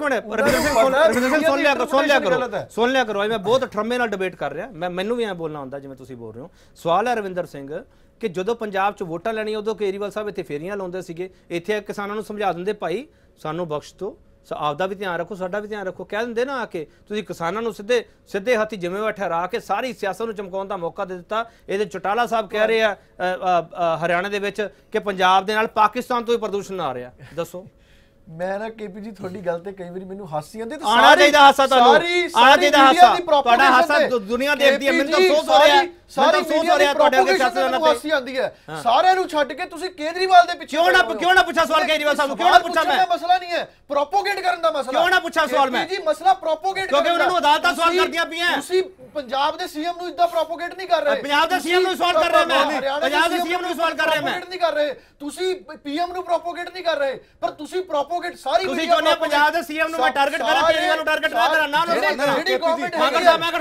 ਸੁਣ ਲਿਆ ਕਰੋ, ਮੈਂ ਬਹੁਤ ਠਰਮੇ ਨਾਲ ਡਿਬੇਟ ਕਰ ਰਿਹਾ, ਮੈਨੂੰ ਵੀ ਐ ਬੋਲਣਾ ਹੁੰਦਾ ਜਿਵੇਂ ਤੁਸੀਂ ਬੋਲ ਰਹੇ ਹੋ। ਸਵਾਲ ਹੈ ਰਵਿੰਦਰ ਸਿੰਘ ਕਿ ਜਦੋਂ ਪੰਜਾਬ 'ਚ ਵੋਟਾਂ ਲੈਣੀਆਂ ਉਦੋਂ ਕੇਜਰੀਵਾਲ ਸਾਹਿਬ ਇੱਥੇ ਫੇਰੀਆਂ ਲਾਉਂਦੇ ਸੀਗੇ, ਇੱਥੇ ਕਿਸਾਨਾਂ ਨੂੰ ਸਮਝਾ ਦਿੰਦੇ ਭਾਈ ਸਾਨੂੰ ਬਖਸ਼ ਦਿਓ, ਆਪਦਾ ਵੀ ਧਿਆਨ ਰੱਖੋ, ਸਾਡਾ ਵੀ ਧਿਆਨ ਰੱਖੋ, ਕਹਿ ਦਿੰਦੇ ਨਾ ਆ ਕੇ। ਤੁਸੀਂ ਕਿਸਾਨਾਂ ਨੂੰ ਸਿੱਧੇ ਹੱਥੀ ਜ਼ਿੰਮੇਵਾਰ ਠਹਿਰਾ ਕੇ ਸਾਰੀ ਸਿਆਸਤ ਨੂੰ ਚਮਕਾਉਣ ਦਾ ਮੌਕਾ ਦੇ ਦਿੱਤਾ। ਇਹਦੇ ਚੌਟਾਲਾ ਸਾਹਿਬ ਕਹਿ ਰਹੇ ਆ ਹਰਿਆਣਾ ਦੇ ਵਿੱਚ ਕਿ ਪੰਜਾਬ ਦੇ ਨਾਲ ਪਾਕਿਸਤਾਨ ਤੋਂ ਹੀ ਪ੍ਰਦੂਸ਼ਣ ਆ ਰਿਹਾ। ਦੱਸੋ। ਮੈਂ ਨਾ ਕੇਪੀ ਜੀ ਤੁਹਾਡੀ ਗੱਲ ਤੇ ਕਈ ਵਾਰੀ ਮੈਨੂੰ ਹਾਸੀ ਆਉਂਦੀ, ਤੇ ਆਣਾ ਚਾਹੀਦਾ ਹਾਸਾ ਤੁਹਾਨੂੰ, ਆਣਾ ਚਾਹੀਦਾ ਹਾਸਾ, ਤੁਹਾਡਾ ਹਾਸਾ ਦੁਨੀਆ ਦੇਖਦੀ ਹੈ। ਮੈਨੂੰ ਤਾਂ ਅਫਸੋਸ ਹੋ ਰਿਹਾ, ਸਾਰੀ ਮੀਡੀਆ ਦੀ ਪ੍ਰੋਪਗੇਸ਼ਨ ਨੂੰ ਹਾਸੀ ਆਉਂਦੀ ਹੈ, ਸਾਰਿਆਂ ਨੂੰ ਛੱਡ ਕੇ ਤੁਸੀਂ ਕੇਜਰੀਵਾਲ ਦੇ ਪਿੱਛੇ ਕਿਉਂ ਨਾ ਪੁੱਛਾ ਸਵਾਲ ਕੇਜਰੀਵਾਲ ਸਾਹਿਬ ਨੂੰ? ਕਿਉਂ ਨਾ ਪੁੱਛਾ ਮੈਂ? ਮਸਲਾ ਨਹੀਂ ਹੈ ਪ੍ਰੋਪਗੇਟ ਕਰਨ ਦਾ ਮਸਲਾ, ਕਿਉਂ ਨਾ ਪੁੱਛਾ ਸਵਾਲ ਮੈਂ ਜੀ? ਮਸਲਾ ਪ੍ਰੋਪਗੇਟ ਕਿਉਂਕਿ ਉਹਨਾਂ ਨੂੰ ਅਦਾਲਤਾਂ ਸਵਾਲ ਕਰਦੀਆਂ ਪਈਆਂ। ਤੁਸੀਂ ਪੰਜਾਬ ਦੇ ਸੀਐਮ ਨੂੰ ਇਦਾਂ ਪ੍ਰੋਪਗੇਟ ਨਹੀਂ ਕਰ ਰਹੇ। ਪੰਜਾਬ ਦੇ ਸੀਐਮ ਨੂੰ ਸਵਾਲ ਕਰ ਰਿਹਾ ਮੈਂ, ਪੰਜਾਬ ਦੇ ਸੀਐਮ ਨੂੰ ਸਵਾਲ ਕਰ ਰਿਹਾ ਮੈਂ, ਨਹੀਂ ਕਰ ਰਹੇ ਤੁਸੀਂ। ਪੀਐਮ ਨੂੰ ਪ੍ਰੋਪਗੇਟ ਨਹੀਂ ਕਰ ਰਹੇ, ਪਰ ਤੁਸੀਂ ਪ੍ਰੋਪਗੇਟ ਸਾਰੀ ਤੁਸੀਂ ਚਾਹੁੰਦੇ ਹੋ ਪੰਜਾਬ ਦੇ ਸੀਐਮ ਨੂੰ ਮੈਂ ਟਾਰਗੇਟ ਕਰਾਂ, ਕੇਜਰੀਵਾਲ ਨੂੰ ਟਾਰਗੇਟ ਨਾ ਕਰਾਂ, ਨਾ ਜਿਹੜੀ ਗਵਰਨਮੈਂਟ ਮਾਂਗੜ ਸਾਹਿਬ ਨਹੀਂ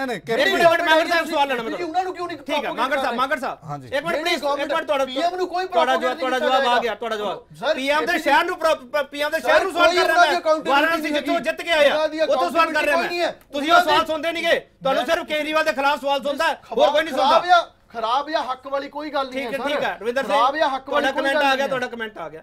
ਮਾਂਗੜ ਸਾਹਿਬ ਸਵਾਲ ਲੈਣਾ ਮੈਨੂੰ, ਉਹਨਾਂ ਨੂੰ ਕਿਉਂ ਨਹੀਂ? ਠੀਕ ਹੈ ਮਾਂਗੜ ਸਾਹਿਬ ਹਾਂਜੀ ਇੱਕ ਮਿੰਟ ਪਲੀਜ਼, ਇੱਕ ਮਿੰਟ ਤੁਹਾਡਾ ਪੀਐਮ ਨੂੰ ਕੋਈ ਤੁਹਾਡਾ ਜਵਾਬ ਆ ਗਿਆ, ਤੁਹਾਡਾ ਜਵਾਬ। ਪੀਐਮ ਦੇ ਸ਼ਹਿਰ ਨੂੰ ਸਵਾਲ ਕਰ ਰਿਹਾ ਮੈਂ, ਵਾਰਾਣਸੀ ਜਿੱਥੋਂ ਜਿੱਤ ਕੇ ਆਇਆ ਉੱਥੋਂ ਸਵਾਲ ਕਰ ਰਿਹਾ ਮੈਂ। ਤੁਸੀਂ ਉਹ ਸਵਾਲ ਸੁਣਦੇ ਨਹੀਂਗੇ, ਤੁਹਾਨੂੰ ਸਿਰਫ ਕੇਜਰੀਵਾਲ ਦੇ ਖਿਲਾਫ ਸਵਾਲ ਸੁਣਦਾ, ਹੋਰ ਕੋਈ ਨਹੀਂ ਸੁਣਦਾ। ਖਰਾਬ ਜਾਂ ਹੱਕ ਵਾਲੀ ਕੋਈ ਗੱਲ ਨਹੀਂ ਹੈ। ਠੀਕ ਹੈ ਰਵਿੰਦਰ ਸਿੰਘ, ਖਰਾਬ ਜਾਂ ਹੱਕ ਵਾਲੀ ਕਮੈਂਟ ਆ ਗਿਆ, ਤੁਹਾਡਾ ਕਮੈਂਟ ਆ ਗਿਆ।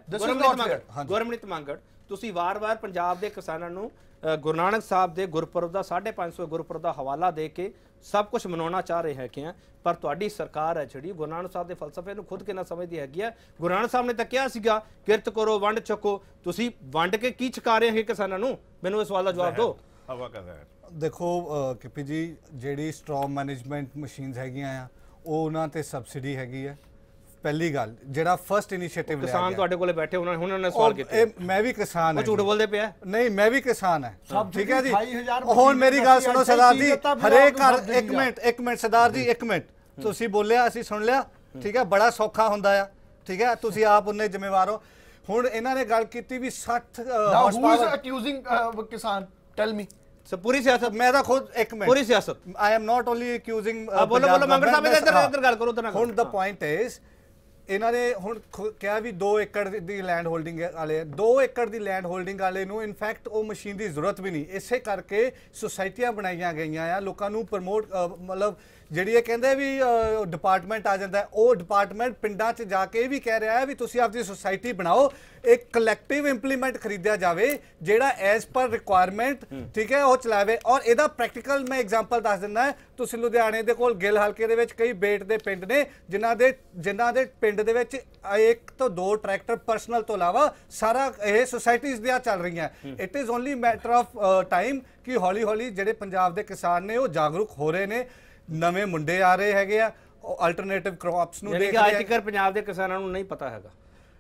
ਗੁਰਮਨੀਤ ਮੰਗੜ, ਤੁਸੀਂ ਵਾਰ-ਵਾਰ ਪੰਜਾਬ ਦੇ ਕਿਸਾਨਾਂ ਨੂੰ ਗੁਰੂ ਨਾਨਕ ਸਾਹਿਬ ਦੇ ਗੁਰਪੁਰਬ ਦਾ 550 ਗੁਰਪੁਰਬ ਦਾ ਹਵਾਲਾ ਦੇ ਕੇ ਸਭ ਕੁਝ ਮਨਾਉਣਾ ਚਾਹ ਰਹੇ ਹੈ ਕਿ ਪਰ ਤੁਹਾਡੀ ਸਰਕਾਰ ਹੈ ਜਿਹੜੀ ਗੁਰੂ ਨਾਨਕ ਸਾਹਿਬ ਦੇ ਫਲਸਫੇ ਨੂੰ ਖੁਦ ਕਿੰਨਾ ਸਮਝਦੀ ਹੈਗੀ ਹੈ। ਗੁਰੂ ਨਾਨਕ ਸਾਹਿਬ ਨੇ ਤਾਂ ਕਿਹਾ ਸੀਗਾ ਕਿਰਤ ਕਰੋ ਵੰਡ ਛਕੋ, ਤੁਸੀਂ ਵੰਡ ਕੇ ਕੀ ਛਕਾ ਰਹੇ ਹੋ ਕਿਸਾਨਾਂ ਨੂੰ? ਮੈਨੂੰ ਇਸ ਸਵਾਲ ਦਾ ਜਵਾਬ ਦਿਓ। ਹਵਾ ਕਹਦਾ ਦੇਖੋ ਕਿਪੀ ਜੀ, ਜਿਹੜੀ ਸਟ੍ਰੋਮ ਮੈਨੇਜਮੈਂਟ ਮਸ਼ੀਨਸ ਹੈਗੀਆਂ ਆ ਉਹ ਉਹਨਾਂ ਤੇ ਸਬਸਿਡੀ ਹੈਗੀ ਹੈ। ਪਹਿਲੀ ਗੱਲ ਜਿਹੜਾ ਫਰਸਟ ਇਨੀਸ਼ੀਏਟਿਵ ਲਿਆ ਕਿਸਾਨ ਤੁਹਾਡੇ ਕੋਲੇ ਬੈਠੇ ਉਹਨਾਂ ਨੇ ਸਵਾਲ ਕੀਤੇ, ਮੈਂ ਵੀ ਕਿਸਾਨ ਹਾਂ, ਝੂਠ ਬੋਲਦੇ ਪਿਆ ਨਹੀਂ, ਮੈਂ ਵੀ ਕਿਸਾਨ ਹੈ, ਠੀਕ ਹੈ ਜੀ। ਹੁਣ ਮੇਰੀ ਗੱਲ ਸੁਣੋ ਸਰਦਾਰ ਜੀ, ਹਰੇਕ ਘਰ ਇੱਕ ਮਿੰਟ ਸਰਦਾਰ ਜੀ, ਇੱਕ ਮਿੰਟ। ਤੁਸੀਂ ਬੋਲਿਆ ਅਸੀਂ ਸੁਣ ਲਿਆ, ਠੀਕ ਹੈ, ਬੜਾ ਸੌਖਾ ਹੁੰਦਾ ਆ, ਠੀਕ ਹੈ, ਤੁਸੀਂ ਆਪ ਉਹਨੇ ਜ਼ਿੰਮੇਵਾਰ ਹੋ। ਹੁਣ ਇਹਨਾਂ ਨੇ ਗੱਲ ਕੀਤੀ ਵੀ 60 ਹਾਰਸ ਪਾਵਰ ਅਕਿਊਜ਼ਿੰਗ ਕਿਸਾਨ, ਟੈਲ ਮੀ। ਪੂਰੀ ਸਿਆਸਤ, ਮੈਂ ਤਾਂ ਖੁਦ ਇੱਕ ਮਿੰਟ, ਪੂਰੀ ਸਿਆਸਤ, ਆਈ ਐਮ ਨਾਟ ਓਨਲੀ ਅਕਿਊਜ਼ਿੰਗ। ਬੋਲੋ ਮੰਗੜ ਸਾਹਿਬ, ਇੱਧਰ ਗੱਲ ਕਰੋ। ਹੁਣ ਦਾ ਪੁਆਇੰਟ ਇਜ਼ ਇਹਨਾਂ ਨੇ ਹੁਣ ਕਿਹਾ ਵੀ 2 ਏਕੜ ਦੀ ਲੈਂਡ ਹੋਲਡਿੰਗ ਵਾਲੇ, 2 ਏਕੜ ਦੀ ਲੈਂਡ ਹੋਲਡਿੰਗ ਵਾਲੇ ਨੂੰ ਇਨਫੈਕਟ ਉਹ ਮਸ਼ੀਨ ਦੀ ਜ਼ਰੂਰਤ ਵੀ ਨਹੀਂ। ਇਸੇ ਕਰਕੇ ਸੁਸਾਇਟੀਆਂ ਬਣਾਈਆਂ ਗਈਆਂ ਆ, ਲੋਕਾਂ ਨੂੰ ਪ੍ਰਮੋਟ, ਮਤਲਬ ਜਿਹੜੀ ਇਹ ਕਹਿੰਦੇ ਵੀ ਡਿਪਾਰਟਮੈਂਟ ਆ ਜਾਂਦਾ, ਉਹ ਡਿਪਾਰਟਮੈਂਟ ਪਿੰਡਾਂ 'ਚ ਜਾ ਕੇ ਵੀ ਕਹਿ ਰਿਹਾ ਹੈ ਵੀ ਤੁਸੀਂ ਆਪਣੀ ਸੁਸਾਇਟੀ ਬਣਾਓ, ਇੱਕ ਕਲੈਕਟਿਵ ਇੰਪਲੀਮੈਂਟ ਖਰੀਦਿਆ ਜਾਵੇ ਜਿਹੜਾ ਐਜ਼ ਪਰ ਰਿਕੁਆਇਰਮੈਂਟ, ਠੀਕ ਹੈ, ਉਹ ਚਲਾਵੇ। ਔਰ ਇਹਦਾ ਪ੍ਰੈਕਟੀਕਲ ਮੈਂ ਐਗਜ਼ਾਮਪਲ ਦੱਸ ਦਿੰਦਾ। ਤੁਸੀਂ ਲੁਧਿਆਣੇ ਦੇ ਕੋਲ ਗਿੱਲ ਹਲਕੇ ਦੇ ਵਿੱਚ ਕਈ ਬੇਟ ਦੇ ਪਿੰਡ ਨੇ ਜਿਨ੍ਹਾਂ ਦੇ ਪਿੰਡ ਦੇ ਵਿੱਚ 1 ਤੋਂ 2 ਟਰੈਕਟਰ ਪਰਸਨਲ ਤੋਂ ਇਲਾਵਾ ਸਾਰਾ ਇਹ ਸੁਸਾਇਟੀਜ਼ ਦੀਆਂ ਚੱਲ ਰਹੀਆਂ। It is only matter of time ਕਿ ਹੌਲੀ ਹੌਲੀ ਜਿਹੜੇ ਪੰਜਾਬ ਦੇ ਕਿਸਾਨ ਨੇ ਉਹ ਜਾਗਰੂਕ ਹੋ ਰਹੇ ਨੇ, ਨਵੇਂ ਮੁੰਡੇ ਆ ਰਹੇ ਹੈਗੇ ਆ, ਅਲਟਰਨੇਟਿਵ ਕ੍ਰੌਪਸ ਨੂੰ ਦੇਖ ਰਹੇ ਆ। ਅੱਜ ਤੱਕ ਪੰਜਾਬ ਦੇ ਕਿਸਾਨਾਂ ਨੂੰ ਨਹੀਂ ਪਤਾ ਹੈਗਾ।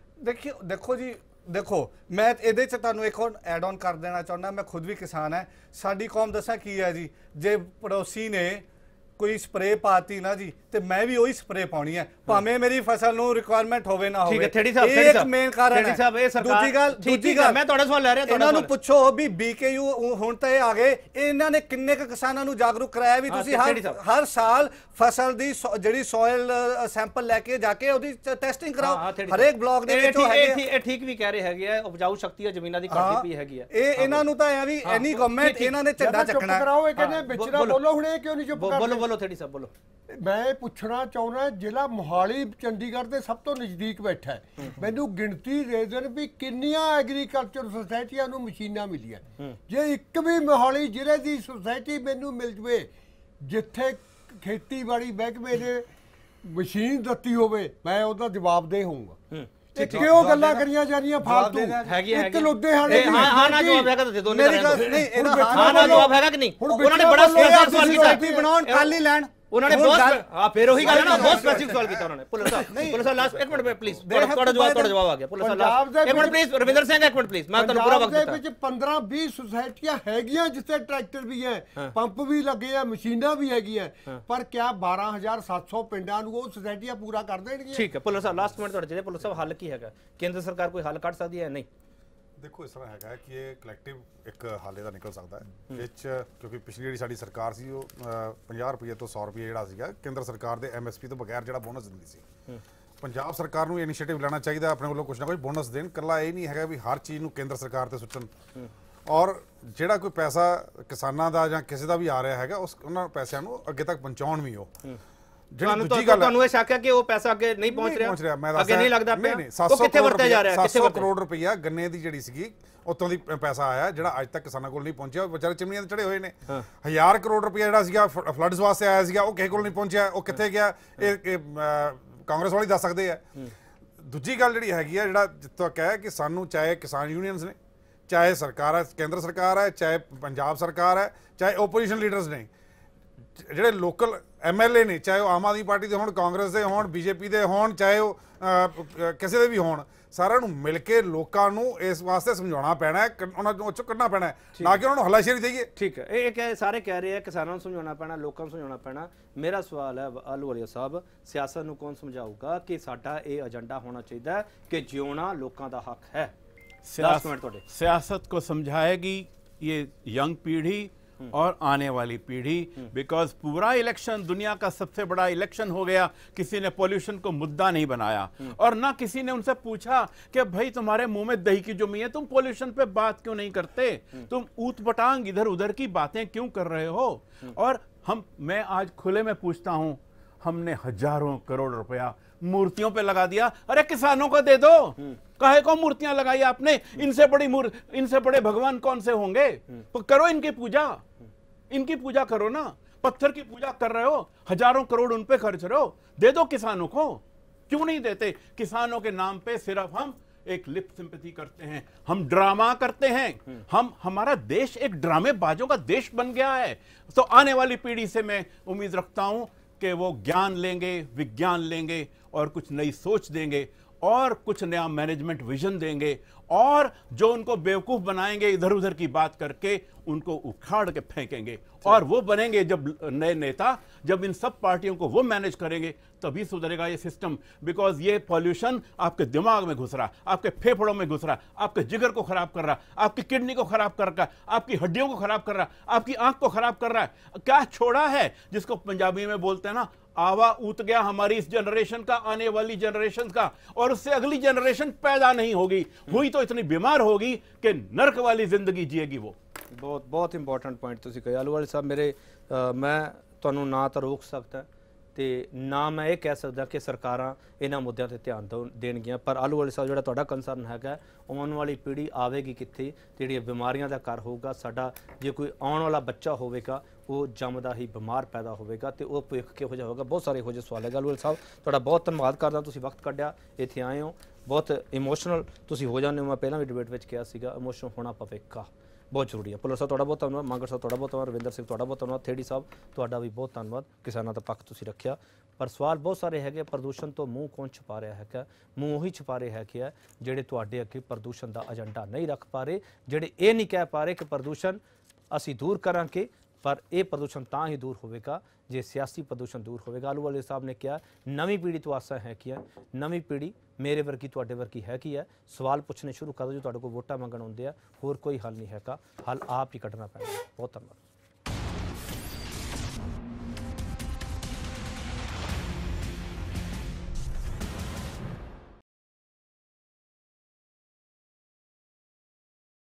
ਦੇਖੋ ਜੀ, ਦੇਖੋ ਮੈਂ ਇਹਦੇ 'ਚ ਤੁਹਾਨੂੰ ਇੱਕ ਹੋਰ ਐਡ ਆਨ ਕਰ ਦੇਣਾ ਚਾਹੁੰਦਾ। ਮੈਂ ਖੁਦ ਵੀ ਕਿਸਾਨ ਹੈ। ਸਾਡੀ ਕੌਮ ਦੱਸਾਂ ਕੀ ਹੈ ਜੀ, ਜੇ ਪੜੋਸੀ ਨੇ ਕੋਈ ਸਪਰੇ ਪਾਤੀ ਨਾ ਜੀ ਤੇ ਮੈਂ ਵੀ ਉਹੀ ਸਪਰੇ ਪਾਉਣੀ ਹੈ, ਭਾਵੇਂ ਮੇਰੀ ਫਸਲ ਨੂੰ ਰਿਕੁਆਇਰਮੈਂਟ ਹੋਵੇ ਨਾ ਹੋਵੇ। ਇਹ ਇੱਕ ਮੇਨ ਕਾਰਨ ਹੈ। ਦੂਜੀ ਗੱਲ ਮੈਂ ਤੁਹਾਡਾ ਸਵਾਲ ਲੈ ਰਿਹਾ, ਇਹਨਾਂ ਨੂੰ ਪੁੱਛੋ ਵੀ BKU ਹੁਣ ਤਾਂ ਇਹ ਆ ਗਏ, ਇਹਨਾਂ ਨੇ ਕਿੰਨੇ ਕੁ ਕਿਸਾਨਾਂ ਨੂੰ ਜਾਗਰੂਕ ਕਰਾਇਆ ਵੀ ਤੁਸੀਂ ਹਰ ਸਾਲ ਫਸਲ ਦੀ ਜਿਹੜੀ ਸੋਇਲ ਸੈਂਪਲ ਲੈ ਕੇ ਜਾ ਕੇ ਉਹਦੀ ਟੈਸਟਿੰਗ ਕਰਾਓ ਹਰੇਕ ਬਲਾਕ ਦੇ ਵਿੱਚ। ਇਹ ਠੀਕ ਵੀ ਕਹਿ ਰਹੇ ਹੈਗੇ ਆ, ਉਪਜਾਊ ਸ਼ਕਤੀ ਜ਼ਮੀਨਾਂ ਦੀ ਘਟਦੀ ਪਈ ਹੈਗੀ ਆ। ਇਹ ਇਹਨਾਂ ਨੂੰ ਤਾਂ ਐ ਵੀ ਐਨੀ ਗਵਰਨਮੈਂਟ ਇਹਨਾਂ ਨੇ ਝੰਡਾ ਚੱਕਣਾ। ਇਹ ਕਹਿੰਦੇ ਵਿਚਰਾ ਬੋਲੋ, ਹੁਣ ਇਹ ਕਿਉਂ ਨਹੀਂ ਚੁੱਪ ਕਰਦੇ? ਬੋਲੋ ਥੇੜੀ ਸਾਹਿਬ ਬੋਲੋ। ਮੈਂ ਪੁੱਛਣਾ ਚਾਹੁੰਦਾ, ਜ਼ਿਲ੍ਹਾ ਮੋਹਾਲੀ ਚੰਡੀਗੜ੍ਹ ਦੇ ਸਭ ਤੋਂ ਨਜ਼ਦੀਕ ਬੈਠਾ ਹੈ, ਮੈਨੂੰ ਗਿਣਤੀ ਦੇ ਦੇਣ ਵੀ ਕਿੰਨੀਆਂ ਐਗਰੀਕਲਚਰ ਸੁਸਾਇਟੀਆਂ ਨੂੰ ਮਸ਼ੀਨਾਂ ਮਿਲੀਆਂ। ਜੇ ਇੱਕ ਵੀ ਮੋਹਾਲੀ ਜ਼ਿਲ੍ਹੇ ਦੀ ਸੁਸਾਇਟੀ ਮੈਨੂੰ ਮਿਲ ਜਵੇ ਜਿੱਥੇ ਖੇਤੀਬਾੜੀ ਮਹਿਕਮੇ ਨੇ ਮਸ਼ੀਨ ਦਿੱਤੀ ਹੋਵੇ, ਮੈਂ ਉਹਦਾ ਜਵਾਬਦੇਹ ਹੋਊਂਗਾ। ਤੇ ਕਿਉਂ ਗੱਲਾਂ ਕਰੀਆਂ ਜਾਂਦੀਆਂ ਫਾਲਤੂ? ਇੱਕ ਲੁਧਿਆਣੇ ਹਾਂ ਨਾ ਜਵਾਬ ਹੈਗਾ ਤੇ ਦੋਨੇ ਮੇਰੀ ਗੱਲ ਨਹੀਂ, ਇਹਦਾ ਹਾਂ ਨਾ ਜਵਾਬ ਹੈਗਾ ਕਿ ਨਹੀਂ? ਉਹਨਾਂ ਨੇ ਬੜਾ ਸਵਾਲ ਕੀਤਾ ਬਣਾਉਣ ਖਾਲੀ ਲੈਣ, ਉਹਨਾਂ ਨੇ ਬਹੁਤ ਹਾਂ ਫਿਰ ਉਹੀ ਗੱਲ ਨਾ ਬਹੁਤ ਸਪੈਸਿਫਿਕ ਸਵਾਲ ਕੀਤਾ ਉਹਨਾਂ ਨੇ ਭੁੱਲਰ ਸਾਹਿਬ ਲਾਸਟ ਇੱਕ ਮਿੰਟ ਪਲੀਜ਼ ਤੁਹਾਡਾ ਜਵਾਬ ਆ ਗਿਆ ਭੁੱਲਰ ਸਾਹਿਬ ਇੱਕ ਮਿੰਟ ਪਲੀਜ਼ ਰਵਿੰਦਰ ਸਿੰਘ ਇੱਕ ਮਿੰਟ ਪਲੀਜ਼ ਮੈਂ ਤੁਹਾਨੂੰ ਪੂਰਾ ਵਕਤ ਦਿੱਤਾ ਵਿੱਚ 15-20 ਸੁਸਾਇਟੀਆਂ ਹੈਗੀਆਂ ਜਿੱਥੇ ਟਰੈਕਟਰ ਵੀ ਹੈ ਪੰਪ ਵੀ ਲੱਗੇ ਆ ਮਸ਼ੀਨਾਂ ਵੀ ਹੈਗੀਆਂ ਪਰ ਕਿਆ 12700 ਪਿੰਡਾਂ ਨੂੰ ਉਹ ਸੁਸਾਇਟੀਆਂ ਪੂਰਾ ਕਰ ਦੇਣਗੀਆਂ ਠੀਕ ਹੈ ਭੁੱਲਰ ਸਾਹਿਬ ਲਾਸਟ ਮਿੰਟ ਤੁਹਾਡੇ ਜਿਹੜੇ ਭੁੱਲਰ ਸਾਹਿਬ ਹੱਲ ਕੀ ਹੈਗਾ ਕੇਂਦਰ ਸਰਕਾਰ ਕੋਈ ਹੱਲ ਕੱਢ ਸਕਦੀ ਹੈ ਨਹੀਂ ਦੇਖੋ ਇਸ ਤਰ੍ਹਾਂ ਹੈਗਾ ਕਿ ਇਹ ਕਲੈਕਟਿਵ ਇੱਕ ਹਾਲੇ ਦਾ ਨਿਕਲ ਸਕਦਾ ਹੈ ਵਿੱਚ ਕਿਉਂਕਿ ਪਿਛਲੀ ਜਿਹੜੀ ਸਾਡੀ ਸਰਕਾਰ ਸੀ ਉਹ 50 ਰੁਪਏ ਤੋਂ 100 ਰੁਪਏ ਜਿਹੜਾ ਸੀਗਾ ਕੇਂਦਰ ਸਰਕਾਰ ਦੇ MSP ਤੋਂ ਬਗੈਰ ਜਿਹੜਾ ਬੋਨਸ ਦਿੰਦੀ ਸੀ ਪੰਜਾਬ ਸਰਕਾਰ ਨੂੰ ਇਨੀਸ਼ੀਏਟਿਵ ਲੈਣਾ ਚਾਹੀਦਾ ਆਪਣੇ ਵੱਲੋਂ ਕੁਝ ਨਾ ਕੁਝ ਬੋਨਸ ਦੇਣ ਇਕੱਲਾ ਇਹ ਨਹੀਂ ਹੈਗਾ ਵੀ ਹਰ ਚੀਜ਼ ਨੂੰ ਕੇਂਦਰ ਸਰਕਾਰ ਤੇ ਸੁੱਟਣ ਔਰ ਜਿਹੜਾ ਕੋਈ ਪੈਸਾ ਕਿਸਾਨਾਂ ਦਾ ਜਾਂ ਕਿਸੇ ਦਾ ਵੀ ਆ ਰਿਹਾ ਹੈਗਾ ਉਹਨਾਂ ਪੈਸਿਆਂ ਨੂੰ ਅੱਗੇ ਤੱਕ ਪਹੁੰਚਾਉਣ ਵੀ ਉਹ ਤੁਹਾਨੂੰ ਇਹ ਸ਼ੱਕ ਹੈ ਕਿ ਉਹ ਪੈਸਾ ਅੱਗੇ ਨਹੀਂ ਪਹੁੰਚ ਰਿਹਾ ਅੱਗੇ ਨਹੀਂ ਲੱਗਦਾ ਪਿਆ ਉਹ ਕਿੱਥੇ ਵਰਤਿਆ ਜਾ ਰਿਹਾ 700 ਕਰੋੜ ਰੁਪਈਆ ਗੰਨੇ ਦੀ ਜਿਹੜੀ ਸੀਗੀ ਉਤੋਂ ਦੀ ਪੈਸਾ ਆਇਆ ਜਿਹੜਾ ਅੱਜ ਤੱਕ ਕਿਸਾਨਾਂ ਕੋਲ ਨਹੀਂ ਪਹੁੰਚਿਆ ਵਿਚਾਰੇ ਚਿਮਨੀਆਂ ਤੇ ਚੜੇ ਹੋਏ ਨੇ 1000 ਕਰੋੜ ਰੁਪਈਆ ਜਿਹੜਾ ਸੀਗਾ ਫਲੱਡਸ ਵਾਸਤੇ ਆਇਆ ਸੀਗਾ ਉਹ ਕਿਸੇ ਕੋਲ ਨਹੀਂ ਪਹੁੰਚਿਆ ਉਹ ਕਿੱਥੇ ਗਿਆ ਇਹ ਕਾਂਗਰਸ ਵਾਲੇ ਦੱਸ ਸਕਦੇ ਆ ਦੂਜੀ ਗੱਲ ਜਿਹੜੀ ਹੈਗੀ ਆ ਜਿਹੜਾ ਜਿੱਥੋਂ ਕਹੇ ਕਿ ਸਾਨੂੰ ਚਾਹੇ ਕਿਸਾਨ ਯੂਨੀਅਨਸ ਨੇ ਚਾਹੇ ਸਰਕਾਰ ਹੈ ਕੇਂਦਰ ਸਰਕਾਰ ਹੈ ਚਾਹੇ ਪੰਜਾਬ ਸਰਕਾਰ ਹੈ ਚਾਹੇ ਓਪੋਜੀਸ਼ਨ ਲੀਡਰਸ ਨੇ ਜਿਹੜੇ ਲੋਕਲ MLA ਨੇ ਚਾਹੇ ਉਹ ਆਮ ਆਦਮੀ ਪਾਰਟੀ ਦੇ ਹੋਣ ਕਾਂਗਰਸ ਦੇ ਹੋਣ BJP ਦੇ ਹੋਣ ਚਾਹੇ ਉਹ ਕਿਸੇ ਦੇ ਵੀ ਹੋਣ ਸਾਰਿਆਂ ਨੂੰ ਮਿਲ ਕੇ ਲੋਕਾਂ ਨੂੰ ਇਸ ਵਾਸਤੇ ਸਮਝਾਉਣਾ ਪੈਣਾ ਹੈ ਉਹਨਾਂ ਨੂੰ ਉੱਚੋਂ ਕੱਢਣਾ ਪੈਣਾ ਹੈ ਨਾ ਕਿ ਉਹਨਾਂ ਨੂੰ ਹੱਲਾਸ਼ੇਰੀ ਦੇਈਏ ਠੀਕ ਹੈ ਇਹ ਸਾਰੇ ਕਹਿ ਰਹੇ ਆ ਕਿਸਾਨਾਂ ਨੂੰ ਸਮਝਾਉਣਾ ਪੈਣਾ ਲੋਕਾਂ ਨੂੰ ਸਮਝਾਉਣਾ ਪੈਣਾ ਮੇਰਾ ਸਵਾਲ ਹੈ ਆਲੂਵਾਲੀਆ ਸਾਹਿਬ ਸਿਆਸਤ ਨੂੰ ਕੌਣ ਸਮਝਾਊਗਾ ਕਿ ਸਾਡਾ ਇਹ ਏਜੰਡਾ ਹੋਣਾ ਚਾਹੀਦਾ ਕਿ ਜਿਉਣਾ ਲੋਕਾਂ ਦਾ ਹੱਕ है सियासत को समझाएगी ये यंग पीढ़ी और आने वाली पीढ़ी बिकॉज पूरा इलेक्शन दुनिया का सबसे बड़ा इलेक्शन हो गया किसी ने पॉल्यूशन को मुद्दा नहीं बनाया और ना किसी ने उनसे पूछा कि भाई तुम्हारे मुंह में दही की जुमी है तुम पॉल्यूशन पे बात क्यों नहीं करते तुम ऊट पटांग इधर उधर की बातें क्यों कर रहे हो और मैं आज खुले में पूछता हूं हमने हजारों करोड़ रुपया मूर्तियों पे लगा दिया अरे किसानों को दे दो काहे को मूर्तियां लगाई आपने इनसे बड़े भगवान कौन से होंगे तो करो इनकी पूजा करो ना पत्थर की पूजा कर रहे हो हजारों करोड़ उन पे खर्च रहे हो दे दो किसानों को क्यों नहीं देते किसानों के नाम पे सिर्फ हम एक लिप सिंपैथी करते हैं हम ड्रामा करते हैं हमारा देश एक ड्रामेबाजों का देश बन गया है तो आने वाली पीढ़ी से मैं उम्मीद रखता हूं कि वो ज्ञान लेंगे विज्ञान लेंगे और कुछ नई सोच देंगे और कुछ नया मैनेजमेंट विजन देंगे और जो उनको बेवकूफ बनाएंगे इधर उधर की बात करके उनको उखाड़ के फेंकेंगे और वो बनेंगे जब नए नेता जब इन सब पार्टियों को वो मैनेज करेंगे तभी सुधरेगा ये सिस्टम बिकॉज ये पॉल्यूशन आपके दिमाग में घुस रहा आपके फेफड़ों में घुस रहा आपके जिगर को खराब कर रहा आपकी किडनी को खराब कर रहा आपकी हड्डियों को खराब कर रहा आपकी आंख को खराब कर रहा है क्या छोड़ा है जिसको पंजाबी में बोलते हैं ना आवा उत गया हमारी इस जनरेशन का आने वाली जनरेशन का और उससे अगली जनरेशन पैदा नहीं होगी हुई तो इतनी बीमार होगी कि नर्क वाली जिंदगी जिएगी वो बहुत इंपॉर्टेंट पॉइंट तुसी कहे आलूवाले साहब मेरे मैं ਤੁਹਾਨੂੰ ਨਾ ਤਾਂ ਰੋਕ ਸਕਦਾ ਤੇ ਨਾ ਮੈਂ ਇਹ ਕਹਿ ਸਕਦਾ ਕਿ ਸਰਕਾਰਾਂ ਇਹਨਾਂ ਮੁੱਦਿਆਂ ਤੇ ਧਿਆਨ ਦੇਣਗੀਆਂ ਪਰ ਆਲੂਵਾਲੇ ਸਾਹਿਬ ਜਿਹੜਾ ਤੁਹਾਡਾ ਕੰਸਰਨ ਹੈਗਾ ਆਉਣ ਵਾਲੀ ਪੀੜ੍ਹੀ ਆਵੇਗੀ ਕਿੱਥੇ ਜਿਹੜੀਆਂ ਬਿਮਾਰੀਆਂ ਦਾ ਘਰ ਹੋਊਗਾ ਸਾਡਾ ਜੇ ਕੋਈ ਆਉਣ ਵਾਲਾ ਬੱਚਾ ਹੋਵੇਗਾ ਉਹ ਜੰਮਦਾ ਹੀ ਬਿਮਾਰ ਪੈਦਾ ਹੋਵੇਗਾ ਤੇ ਉਹ ਭਵਿੱਖ ਕਿਹੋ ਜਿਹਾ ਹੋਵੇਗਾ ਬਹੁਤ ਸਾਰੇ ਇਹੋ ਜਿਹੇ ਸਵਾਲ ਹੈਗਾ ਆਲੂਵਾਲੇ ਸਾਹਿਬ ਤੁਹਾਡਾ ਬਹੁਤ ਧੰਨਵਾਦ ਕਰਦਾ ਤੁਸੀਂ ਵਕਤ ਕੱਢਿਆ ਇੱਥੇ ਆਏ ਹੋ ਬਹੁਤ ਇਮੋਸ਼ਨਲ ਤੁਸੀਂ ਹੋ ਜਾਂਦੇ ਹੋ ਮੈਂ ਪਹਿਲਾਂ ਵੀ ਡਿਬੇਟ ਵਿੱਚ ਕਿਹਾ ਸੀਗਾ ਇਮੋਸ਼ਨਲ ਹੋਣਾ ਪਵੇਗਾ बहुत जरूरी है भुल्लर साहब थोड़ा बहुत धन्यवाद मांगड़ साहब थोड़ा बहुत धन्यवाद रविंदर सिंह थोड़ा बहुत धन्यवाद थेड़ी साहब थोड़ा भी बहुत धन्यवाद किसानों का पक्ष तुसीं रखिया पर सवाल बहुत सारे है प्रदूषण तो मूँह कौन छुपा रहा है मूँह उही छुपा रहे है कि ਜਿਹੜੇ ਤੁਹਾਡੇ ਅੱਗੇ ਪ੍ਰਦੂਸ਼ਣ ਦਾ ਏਜੰਡਾ ਨਹੀਂ ਰੱਖ ਪਾ ਰਹੇ ਜਿਹੜੇ ਇਹ ਨਹੀਂ ਕਹਿ ਪਾ ਰਹੇ ਕਿ ਪ੍ਰਦੂਸ਼ਣ ਅਸੀਂ ਦੂਰ ਕਰਾਂਗੇ पर यह प्रदूषण तां ही दूर होगा जे सियासी प्रदूषण दूर होगा आलूवाले साहब ने कहा नवीं पीढ़ी तो आसा है कि नवीं पीढ़ी मेरे वर्गी तुहाडे वर्गी है कि है सवाल पूछने शुरू कर दो जो तुहाडे कोल वोटां मंगण आउंदे आ होर कोई हल नहीं हैगा हल आप ही कढ़ना पैना बहुत धन्यवाद।